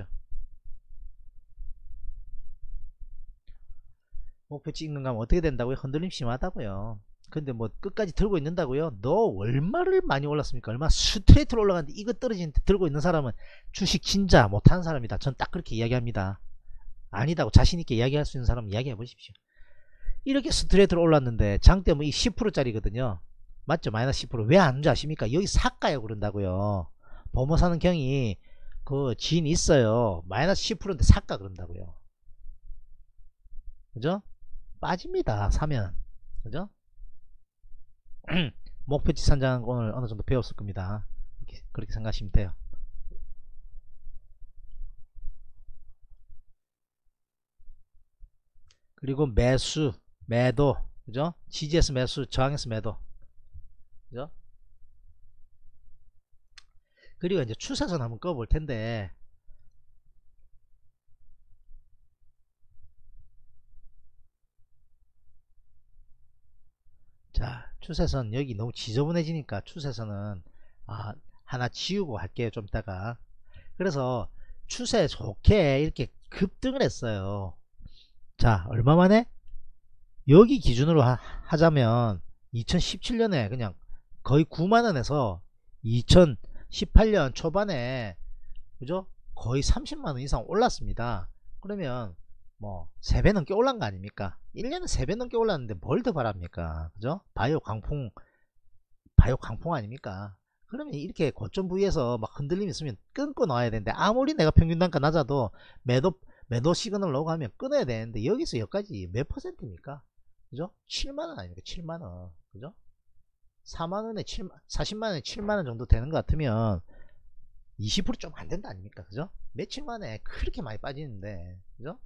목표치 인근 가면 어떻게 된다고요? 흔들림 심하다고요. 근데 뭐 끝까지 들고 있는다고요? 너 얼마를 많이 올랐습니까? 얼마 스트레이트로 올라갔는데 이거 떨어지는데 들고 있는 사람은 주식 진짜 못하는 사람이다. 전 딱 그렇게 이야기합니다. 아니다고 자신있게 이야기할 수 있는 사람은 이야기해 보십시오. 이렇게 스트레이트로 올랐는데 장대 뭐 이 십 퍼센트 짜리거든요. 맞죠? 마이너스 십 퍼센트. 왜 안 줄 아십니까? 여기 사가요 그런다고요. 범어 사는 경이 그 지인 있어요. 마이너스 십 퍼센트인데 사가 그런다고요. 그죠? 빠집니다. 사면. 그죠? 목표치 산정하는 거 오늘 어느 정도 배웠을 겁니다. 그렇게, 그렇게 생각하시면 돼요. 그리고 매수, 매도, 그죠? 지지에서 매수, 저항에서 매도, 그죠? 그리고 이제 추세선 한번 꺼볼 텐데, 자, 추세선 여기 너무 지저분해지니까 추세선은 아, 하나 지우고 할게요. 좀 이따가. 그래서 추세 좋게 이렇게 급등을 했어요. 자, 얼마 만에? 여기 기준으로 하, 하자면 이천십칠 년에 그냥 거의 구만원에서 이천십팔 년 초반에 그죠? 거의 삼십만원 이상 올랐습니다. 그러면 뭐 세 배 넘게 올란 거 아닙니까? 일 년에 세 배 넘게 올랐는데 뭘 더 바랍니까? 그죠? 바이오 강풍 바이오 강풍 아닙니까? 그러면 이렇게 고점 부위에서 막 흔들림 있으면 끊고 나와야 되는데, 아무리 내가 평균 단가 낮아도 매도 매도 시그널 넣고 하면 끊어야 되는데, 여기서 여기까지 몇 퍼센트입니까? 그죠? 칠만원 아닙니까? 칠만원. 그죠? 사만원에 칠, 사십만원에 칠만원 정도 되는 것 같으면 이십 퍼센트 좀 안 된다 아닙니까? 그죠? 며칠 만에 그렇게 많이 빠지는데, 그죠?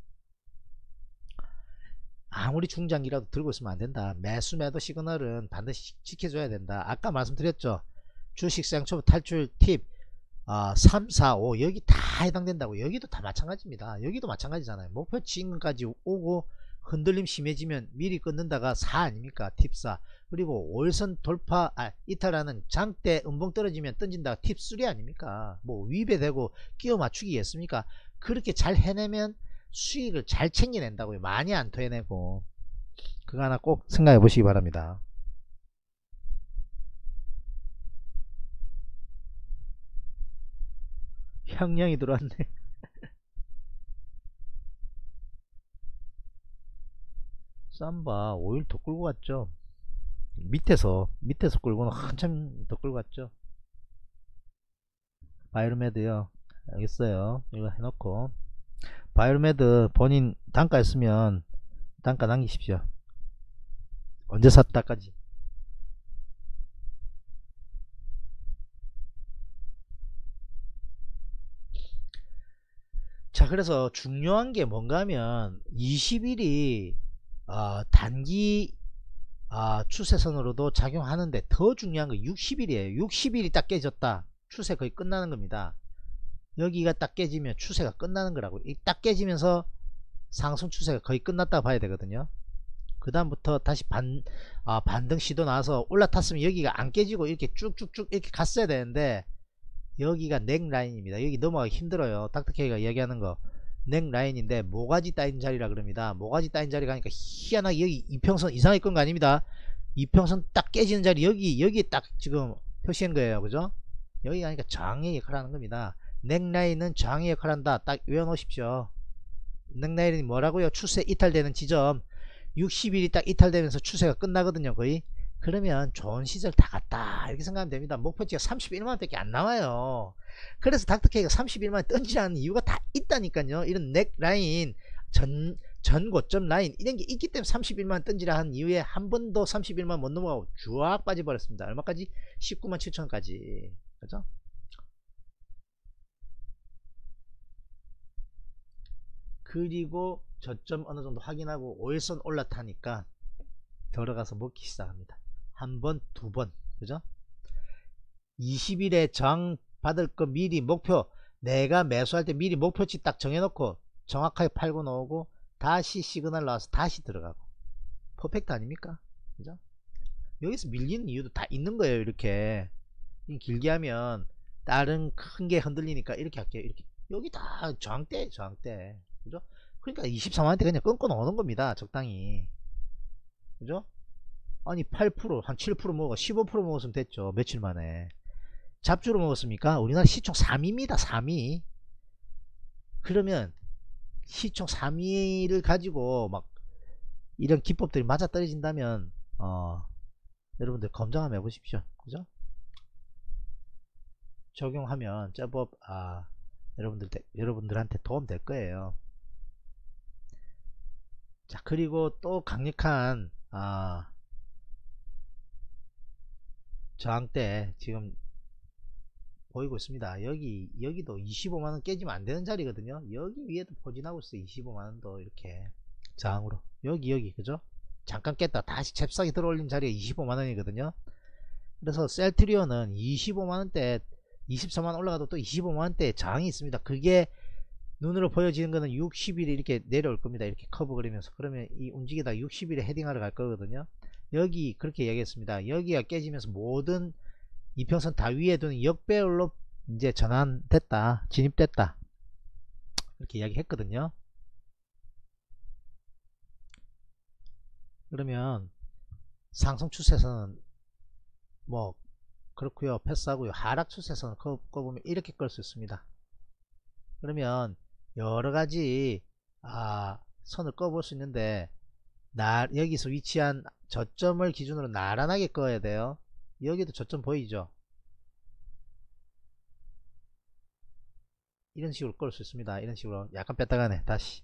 아무리 중장기라도 들고 있으면 안 된다. 매수 매도 시그널은 반드시 지켜줘야 된다. 아까 말씀드렸죠. 주식시장 초보 탈출 팁 어, 삼, 사, 오 여기 다 해당된다고. 여기도 다 마찬가지입니다. 여기도 마찬가지잖아요. 목표치 인근까지 오고 흔들림 심해지면 미리 끊는다가 사 아닙니까? 팁 사. 그리고 월선 돌파 아, 이탈하는 장대 음봉 떨어지면 던진다. 팁 삼 아닙니까? 뭐 위배되고 끼워 맞추기였습니까? 그렇게 잘 해내면 수익을 잘 챙겨낸다고요. 많이 안 토해내고. 그거 하나 꼭 생각해 보시기 바랍니다. 형량이 들어왔네. 쌈바 오 일 더 끌고 갔죠. 밑에서 밑에서 끌고는 한참 더 끌고 갔죠. 바이오메드요. 알겠어요. 이거 해놓고 바이오메드 본인 단가 있으면 단가 남기십시오. 언제 샀다까지. 자, 그래서 중요한 게 뭔가 하면 이십 일이 어, 단기 어, 추세선으로도 작용하는데, 더 중요한 거 육십 일이에요. 육십 일이 딱 깨졌다. 추세 거의 끝나는 겁니다. 여기가 딱 깨지면 추세가 끝나는 거라고. 이 딱 깨지면서 상승 추세가 거의 끝났다 봐야 되거든요. 그 다음부터 다시 반, 아, 반등 시도 나와서 올라탔으면 여기가 안 깨지고 이렇게 쭉쭉쭉 이렇게 갔어야 되는데, 여기가 넥라인입니다. 여기 넘어가기 힘들어요. 닥터케이가 이야기하는 거 넥라인인데, 모가지 따인 자리라 그럽니다. 모가지 따인 자리 가니까 희한하게 여기 이평선 이상하게 끈 거 아닙니다. 이평선 딱 깨지는 자리, 여기 여기 딱 지금 표시한 거예요. 그죠? 여기 가니까 저항의 역할을 하는 겁니다. 넥라인은 저항의 역할을 한다. 딱 외워놓으십시오. 넥라인이 뭐라고요? 추세 이탈되는 지점. 육십 일이 딱 이탈되면서 추세가 끝나거든요. 거의. 그러면 좋은 시절 다 갔다 이렇게 생각하면 됩니다. 목표치가 삼십일만원 밖에 안 나와요. 그래서 닥터케이가 삼십일만원 던지라는 이유가 다 있다니까요. 이런 넥라인 전, 전고점 라인 이런 게 있기 때문에 삼십일만원 던지라 한 이후에 한 번도 삼십일만원 못 넘어가고 쫙 빠져버렸습니다. 얼마까지? 십구만 칠천까지. 그죠? 그리고 저점 어느 정도 확인하고 오일선 올라타니까 들어가서 먹기 시작합니다. 한 번, 두 번, 그죠? 이십 일에 저항 받을 거 미리 목표, 내가 매수할 때 미리 목표치 딱 정해놓고 정확하게 팔고 나오고 다시 시그널 나와서 다시 들어가고. 퍼펙트 아닙니까? 그죠? 여기서 밀리는 이유도 다 있는 거예요. 이렇게 길게 하면 다른 큰 게 흔들리니까 이렇게 할게요. 이렇게 여기 다 저항대, 저항대, 그죠? 그러니까 이십사만원대 그냥 끊고 나오는 겁니다. 적당히. 그죠? 아니 팔 퍼센트 한 칠 퍼센트 먹어 십오 퍼센트 먹었으면 됐죠. 며칠 만에. 잡주로 먹었습니까? 우리나라 시총 삼 위입니다. 삼 위. 그러면 시총 삼 위를 가지고 막 이런 기법들이 맞아 떨어진다면 어 여러분들 검증 한번 해보십시오. 그죠? 적용하면 제법 아 여러분들 여러분들한테 도움 될 거예요. 자, 그리고 또 강력한 아 저항대 지금 보이고 있습니다. 여기 여기도 이십오만원 깨지면 안되는 자리거든요. 여기 위에도 포진하고 있어요. 이십오만원도 이렇게 저항으로 여기 여기 그죠? 잠깐 깼다 다시 잽싸게 들어올린 자리가 이십오만원이거든요 그래서 셀트리온은 이십오만원대 이십사만원 올라가도 또 이십오만원대에 저항이 있습니다. 그게 눈으로 보여지는 거는 육십 일에 이렇게 내려올 겁니다. 이렇게 커브 그리면서. 그러면 이 움직이다 육십 일에 헤딩하러 갈 거거든요. 여기 그렇게 얘기했습니다. 여기가 깨지면서 모든 이평선 다 위에 두는 역배열로 이제 전환됐다, 진입됐다, 이렇게 이야기했거든요. 그러면 상승 추세선은 뭐 그렇고요, 패스하고요. 하락 추세선은 꺼보면 이렇게 끌 수 있습니다. 그러면 여러가지 아, 선을 꺼볼 수 있는데 나, 여기서 위치한 저점을 기준으로 나란하게 꺼야 돼요. 여기도 저점 보이죠? 이런 식으로 끌 수 있습니다. 이런 식으로 약간 뺐다가네. 다시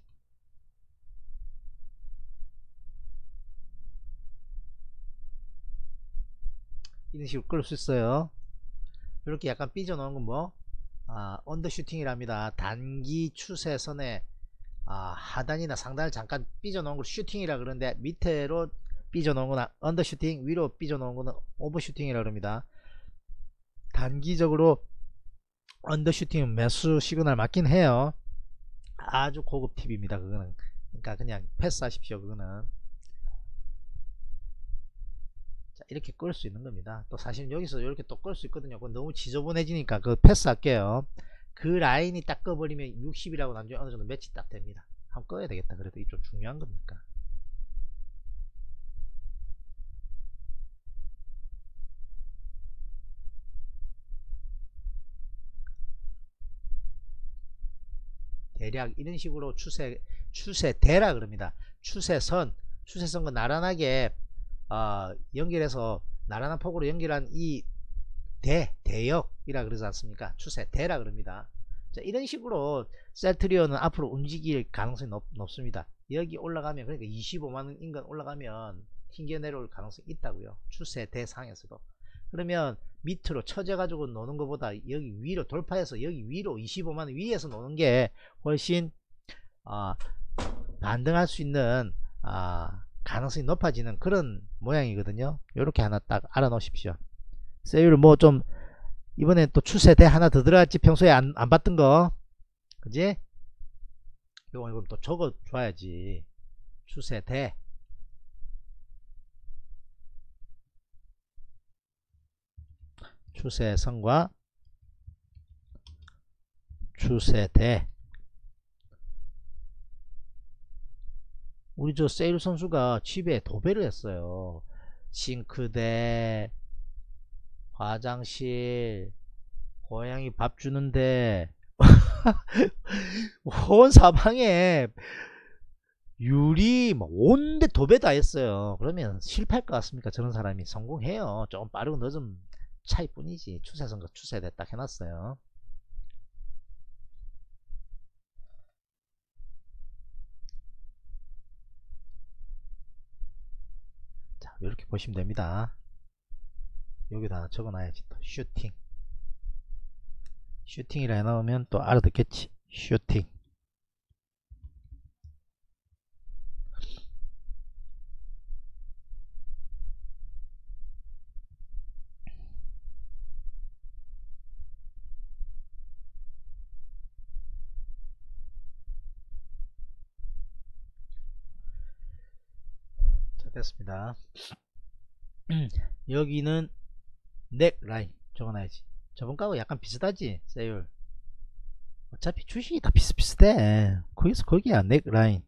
이런 식으로 끌 수 있어요. 이렇게 약간 삐져나온 건 뭐? 아, 언더슈팅이랍니다. 단기 추세선에 아, 하단이나 상단을 잠깐 삐져놓은 걸 슈팅이라 그러는데 밑으로 삐져놓은 거나 언더슈팅, 위로 삐져놓은 거는 오버슈팅이라 그럽니다. 단기적으로 언더슈팅은 매수 시그널 맞긴 해요. 아주 고급 팁입니다. 그거는. 그러니까 그냥 패스하십시오. 그거는. 자, 이렇게 끌 수 있는 겁니다. 또 사실 여기서 이렇게 또 끌 수 있거든요. 그건 너무 지저분해지니까 그 패스할게요. 그 라인이 딱 꺼버리면 육십이라고 나중에 어느 정도 매치 딱 됩니다. 한번 꺼야 되겠다. 그래도 이쪽 중요한 거니까. 대략 이런 식으로 추세, 추세대라 그럽니다. 추세선, 추세선과 나란하게 어, 연결해서 나란한 폭으로 연결한 이 대, 대역이라 그러지 않습니까? 추세대라 그럽니다. 자, 이런 식으로 셀트리온은 앞으로 움직일 가능성이 높, 높습니다. 여기 올라가면, 그러니까 이십오만원 인근 올라가면 튕겨 내려올 가능성이 있다고요. 추세대 상에서도. 그러면 밑으로 처져 가지고 노는 것보다 여기 위로 돌파해서 여기 위로 이십오만원 위에서 노는 게 훨씬 어, 반등할 수 있는 어, 가능성이 높아지는 그런 모양이거든요. 요렇게 하나 딱 알아 놓으십시오. 세율 뭐 좀 이번에 또 추세대 하나 더 들어갔지. 평소에 안, 안 봤던 거 그지? 요거 이거 또 적어 줘야지. 추세대 추세선과 추세대. 우리 저 세일 선수가 집에 도배를 했어요. 싱크대, 화장실, 고양이 밥 주는데 온 사방에 유리 뭐 온데 도배 다 했어요. 그러면 실패할 것 같습니까? 저런 사람이. 성공해요. 조금 빠르고 늦은 차이뿐이지. 추세선과 추세대 딱 해놨어요. 자, 이렇게 보시면 됩니다. 여기다 하나 적어놔야지. 또 슈팅, 슈팅이라 해놓으면 또 알아듣겠지. 슈팅. 자, 됐습니다. 여기는 넥라인 적어놔야지. 저번가하고 약간 비슷하지. 세율 어차피 주식이 다 비슷비슷해. 거기서 거기야. 넥라인.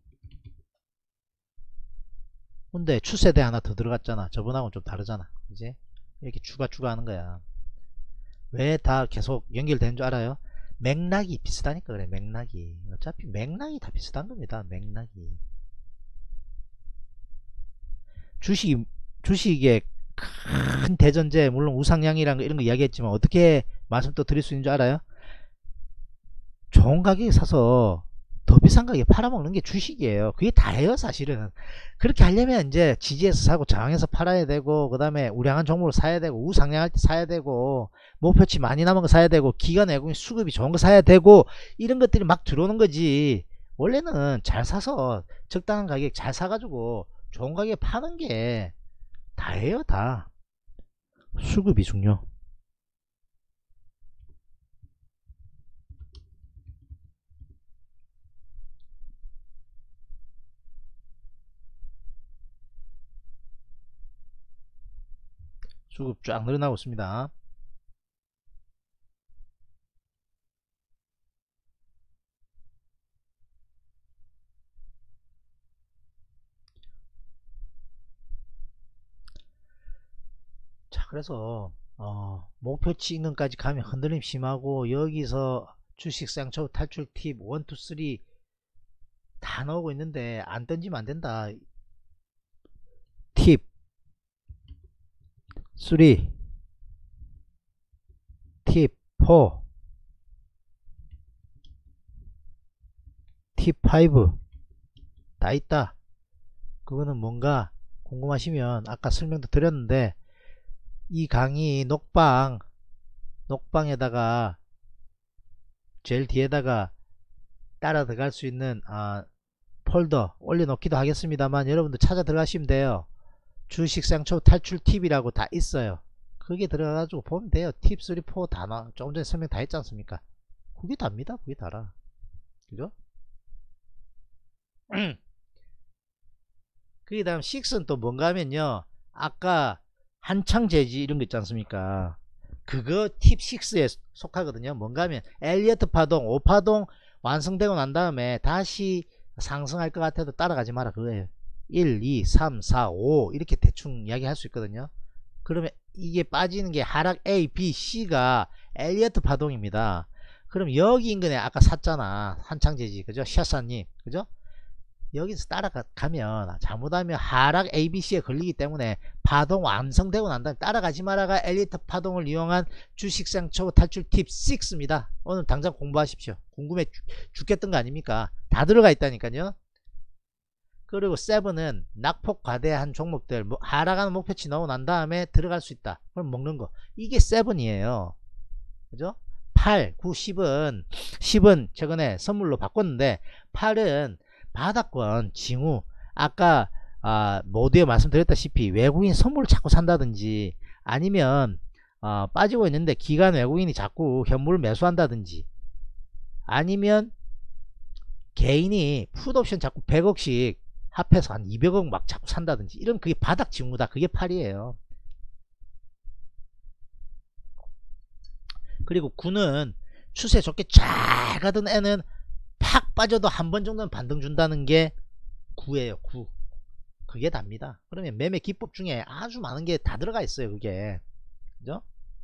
근데 추세대 하나 더 들어갔잖아. 저번하고는 좀 다르잖아. 그지? 이렇게 추가 추가하는 거야. 왜 다 계속 연결되는 줄 알아요? 맥락이 비슷하니까 그래. 맥락이 어차피 맥락이 다 비슷한 겁니다. 맥락이. 주식 주식의 큰 대전제, 물론 우상향이란 거 이런 거 이야기했지만 어떻게 말씀 또 드릴 수 있는 줄 알아요? 좋은 가격에 사서 더 비싼 가격에 팔아먹는 게 주식이에요. 그게 다예요 사실은. 그렇게 하려면 이제 지지해서 사고 저항해서 팔아야 되고, 그 다음에 우량한 종목을 사야 되고, 우상향할 때 사야 되고, 목표치 많이 남은 거 사야 되고, 기관 외국인 수급이 좋은 거 사야 되고, 이런 것들이 막 들어오는 거지. 원래는 잘 사서 적당한 가격에 잘 사가지고 좋은 가격에 파는 게 다예요 다. 수급이 중요. 수급 쫙 늘어나고 있습니다. 자, 그래서 어, 목표치 인근까지 가면 흔들림 심하고, 여기서 주식 쌍초 탈출 팁 일, 이, 삼 다 나오고 있는데 안 던지면 안 된다. 팁 삼, 팁 사, 팁 오 다 있다. 그거는 뭔가 궁금하시면 아까 설명도 드렸는데, 이 강의 녹방 녹방에다가 제일 뒤에다가 따라 들어갈 수 있는 아, 폴더 올려놓기도 하겠습니다만, 여러분들 찾아 들어가시면 돼요. 주식상초 탈출 팁이라고 다 있어요. 그게 들어가가지고 보면 돼요. 팁 삼, 사 다 나. 조금 전에 설명 다 했지 않습니까? 그게 답니다. 그게 다라. 그죠? 그 다음 육은 또 뭔가 하면요, 아까 한창재지 이런 거 있지 않습니까? 그거 팁 육에 속하거든요. 뭔가 하면 엘리어트 파동 오 파동 완성되고 난 다음에 다시 상승할 것 같아도 따라가지 마라 그거예요. 일, 이, 삼, 사, 오 이렇게 대충 이야기할 수 있거든요. 그러면 이게 빠지는 게 하락 A, B, C가 엘리어트 파동입니다. 그럼 여기 인근에 아까 샀잖아. 한창재지 그죠? 샤사님 그죠? 여기서 따라가면 잘못하면 하락 A, B, C에 걸리기 때문에 파동 완성되고 난 다음에 따라가지 마라가 엘리트 파동을 이용한 주식상초 탈출 팁 육입니다. 오늘 당장 공부하십시오. 궁금해 죽겠던 거 아닙니까? 다 들어가 있다니까요. 그리고 칠은 낙폭 과대한 종목들 하락하는 목표치 넣어 난 다음에 들어갈 수 있다. 그럼 먹는 거. 이게 칠이에요. 그죠? 팔, 구, 십은 십은 최근에 선물로 바꿨는데, 팔은 바닥권 징후, 아까 아, 모두에 말씀드렸다시피 외국인 선물을 자꾸 산다든지, 아니면 어, 빠지고 있는데 기관 외국인이 자꾸 현물을 매수한다든지, 아니면 개인이 풋옵션 자꾸 백억씩 합해서 한 이백억 막 자꾸 산다든지, 이런 그게 바닥 징후다. 그게 팔이에요. 그리고 구는 추세 좋게 잘 가던 애는 팍 빠져도 한 번 정도는 반등 준다는 게 구예요. 구. 그게 답니다. 그러면 매매 기법 중에 아주 많은 게 다 들어가 있어요. 그게. 그죠?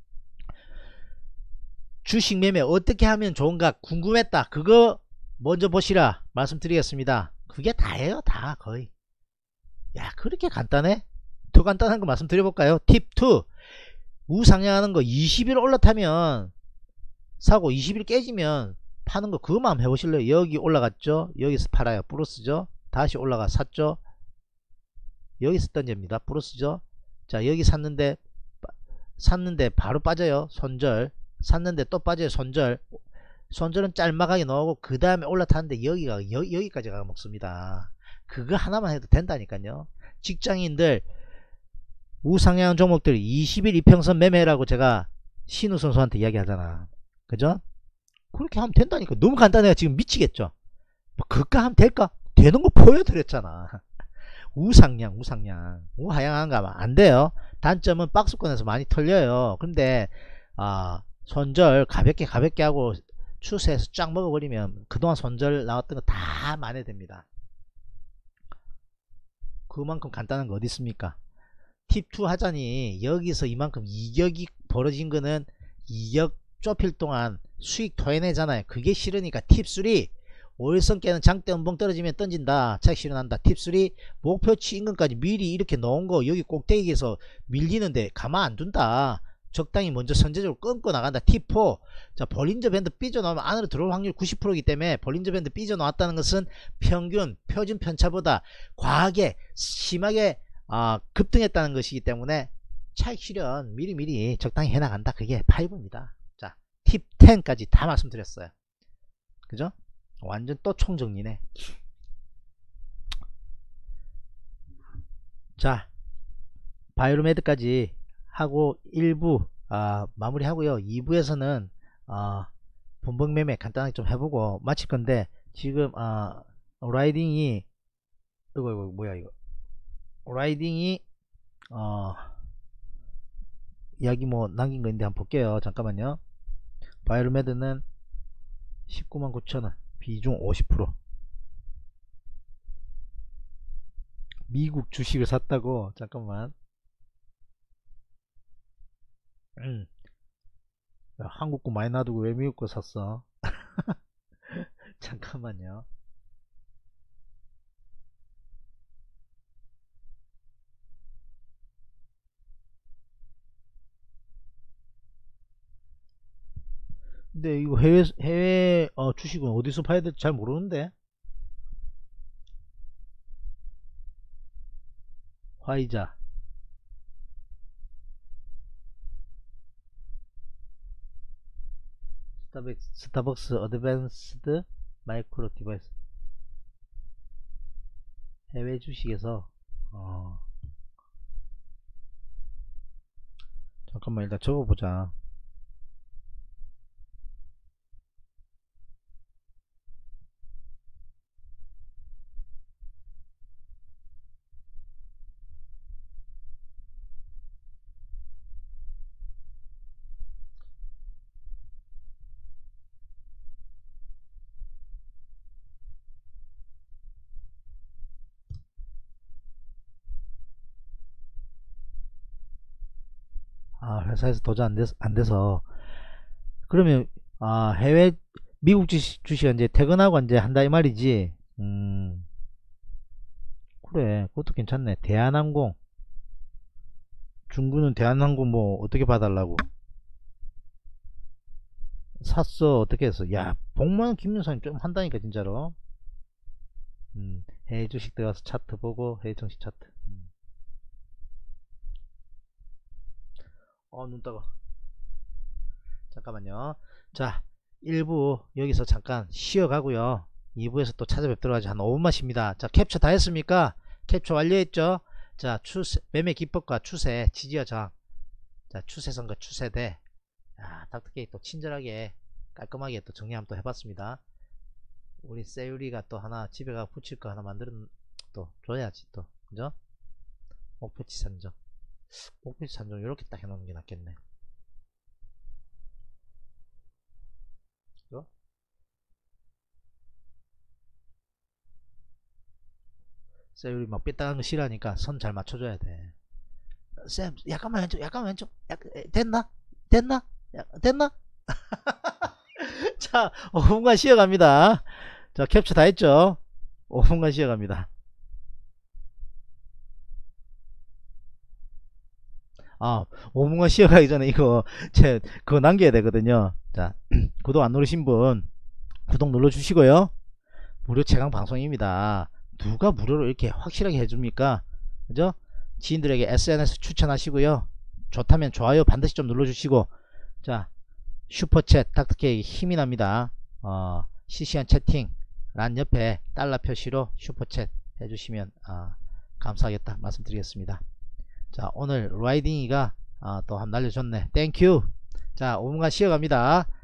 주식 매매 어떻게 하면 좋은가 궁금했다. 그거 먼저 보시라 말씀드리겠습니다. 그게 다예요. 다 거의. 야, 그렇게 간단해? 더 간단한 거 말씀드려볼까요? 팁 이. 우상향하는 거 이십 일 올라타면 사고 이십 일 깨지면 파는 거, 그것만 한번 해보실래요? 여기 올라갔죠? 여기서 팔아요. 플러스죠? 다시 올라가 샀죠? 여기서 던집니다. 플러스죠? 자, 여기 샀는데 샀는데 바로 빠져요. 손절. 샀는데 또 빠져요. 손절. 손절은 짤막하게 나오고 그 다음에 올라타는데 여기가 여, 여기까지 가 먹습니다. 그거 하나만 해도 된다니까요. 직장인들 우상향 종목들 이십 일 이평선 매매라고 제가 신우 선수한테 이야기 하잖아. 그죠? 그렇게 하면 된다니까. 너무 간단해요. 지금 미치겠죠? 그까 하면 될까? 되는 거 보여드렸잖아. 우상향 우상향 우하향한가 하면 안 돼요. 단점은 박스권에서 많이 털려요. 근데 아, 손절 가볍게 가볍게 하고 추세에서 쫙 먹어버리면 그동안 손절 나왔던 거 다 만회됩니다. 그만큼 간단한 거 어디 있습니까? 팁 이 하자니 여기서 이만큼 이격이 벌어진 거는 이격 좁힐 동안 수익 토해내잖아요. 그게 싫으니까 팁 삼. 오일선 깨는 장대 음봉 떨어지면 던진다. 차익 실현한다. 팁 삼. 목표치 인근까지 미리 이렇게 놓은 거 여기 꼭대기에서 밀리는데 가만 안 둔다. 적당히 먼저 선제적으로 끊고 나간다. 티 사. 자, 볼린저 밴드 삐져나오면 안으로 들어올 확률 구십 퍼센트이기 때문에 볼린저 밴드 삐져나왔다는 것은 평균 표준 편차보다 과하게 심하게 어, 급등했다는 것이기 때문에 차익 실현 미리미리 적당히 해나간다. 그게 파이브입니다. 자, 팁 십까지 다 말씀드렸어요. 그죠? 완전 또 총정리네. 자, 바이오메드까지 하고 일 부 아, 마무리 하고요. 이 부에서는 아, 본봉 매매 간단하게 좀 해보고 마칠 건데, 지금 아, 라이딩이 이거 이거 뭐야 이거 라이딩이 어 이야기 뭐 남긴 거 있는데 한번 볼게요. 잠깐만요. 바이오메드는 십구만 구천 원, 비중 오십 퍼센트. 미국 주식을 샀다고? 잠깐만. 음. 야, 한국 거 많이 놔두고 왜 미국 거 샀어? 잠깐만요. 근데 이거 해외 해외 어, 주식은 어디서 봐야 될지 잘 모르는데. 화이자, 스타벅스, 스타벅스 어드밴스드 마이크로 디바이스. 해외 주식에서 어, 잠깐만 일단 적어보자. 아, 회사에서 도저히 안, 돼서, 안 돼서. 그러면 아, 해외 미국 주식, 주식은 이제 퇴근하고 이제 한다 이 말이지. 음, 그래, 그것도 괜찮네. 대한항공, 중구는 대한항공 뭐 어떻게 봐달라고 샀어? 어떻게 했어? 야, 복만 김윤상이 좀 한다니까 진짜로. 음, 해외 주식 들어가서 차트 보고 해외 정식 차트. 음. 어, 눈 따가. 잠깐만요. 자, 일 부 여기서 잠깐 쉬어가고요. 이 부에서 또 찾아뵙도록 하죠. 한 오 분만 쉽니다. 자, 캡처 다 했습니까? 캡처 완료했죠? 자, 추세, 매매 기법과 추세, 지지와 저항. 자, 추세선과 추세대. 야, 닥터케이 또 친절하게 깔끔하게 또 정리 한번 또 해봤습니다. 우리 세율이가 또 하나 집에 가 붙일 거 하나 만들어 또 줘야지 또. 그죠? 목표치 산정. 목표치 산정 이렇게 딱 해놓는 게 낫겠네. 그죠? 세율이 막 삐딱한 거 싫어하니까 선 잘 맞춰줘야 돼. 쌤, 약간만 왼쪽, 약간만 왼쪽. 약, 됐나? 됐나? 야, 됐나? 자, 오 분간 쉬어갑니다. 자, 캡처 다 했죠? 오 분간 쉬어갑니다. 아, 오 분간 쉬어가기 전에 이거 제 그거 남겨야 되거든요. 자, 구독 안 누르신 분 구독 눌러주시고요. 무료 최강 방송입니다. 누가 무료로 이렇게 확실하게 해줍니까? 그죠? 지인들에게 에스엔에스 추천하시고요. 좋다면 좋아요 반드시 좀 눌러주시고. 자, 슈퍼챗 닥터케이 힘이 납니다. 어, 실시간 채팅 란 옆에 달러 표시로 슈퍼챗 해주시면 어, 감사하겠다 말씀드리겠습니다. 자, 오늘 라이딩이가 어, 또 한번 날려줬네. 땡큐. 자, 오 분간 쉬어갑니다.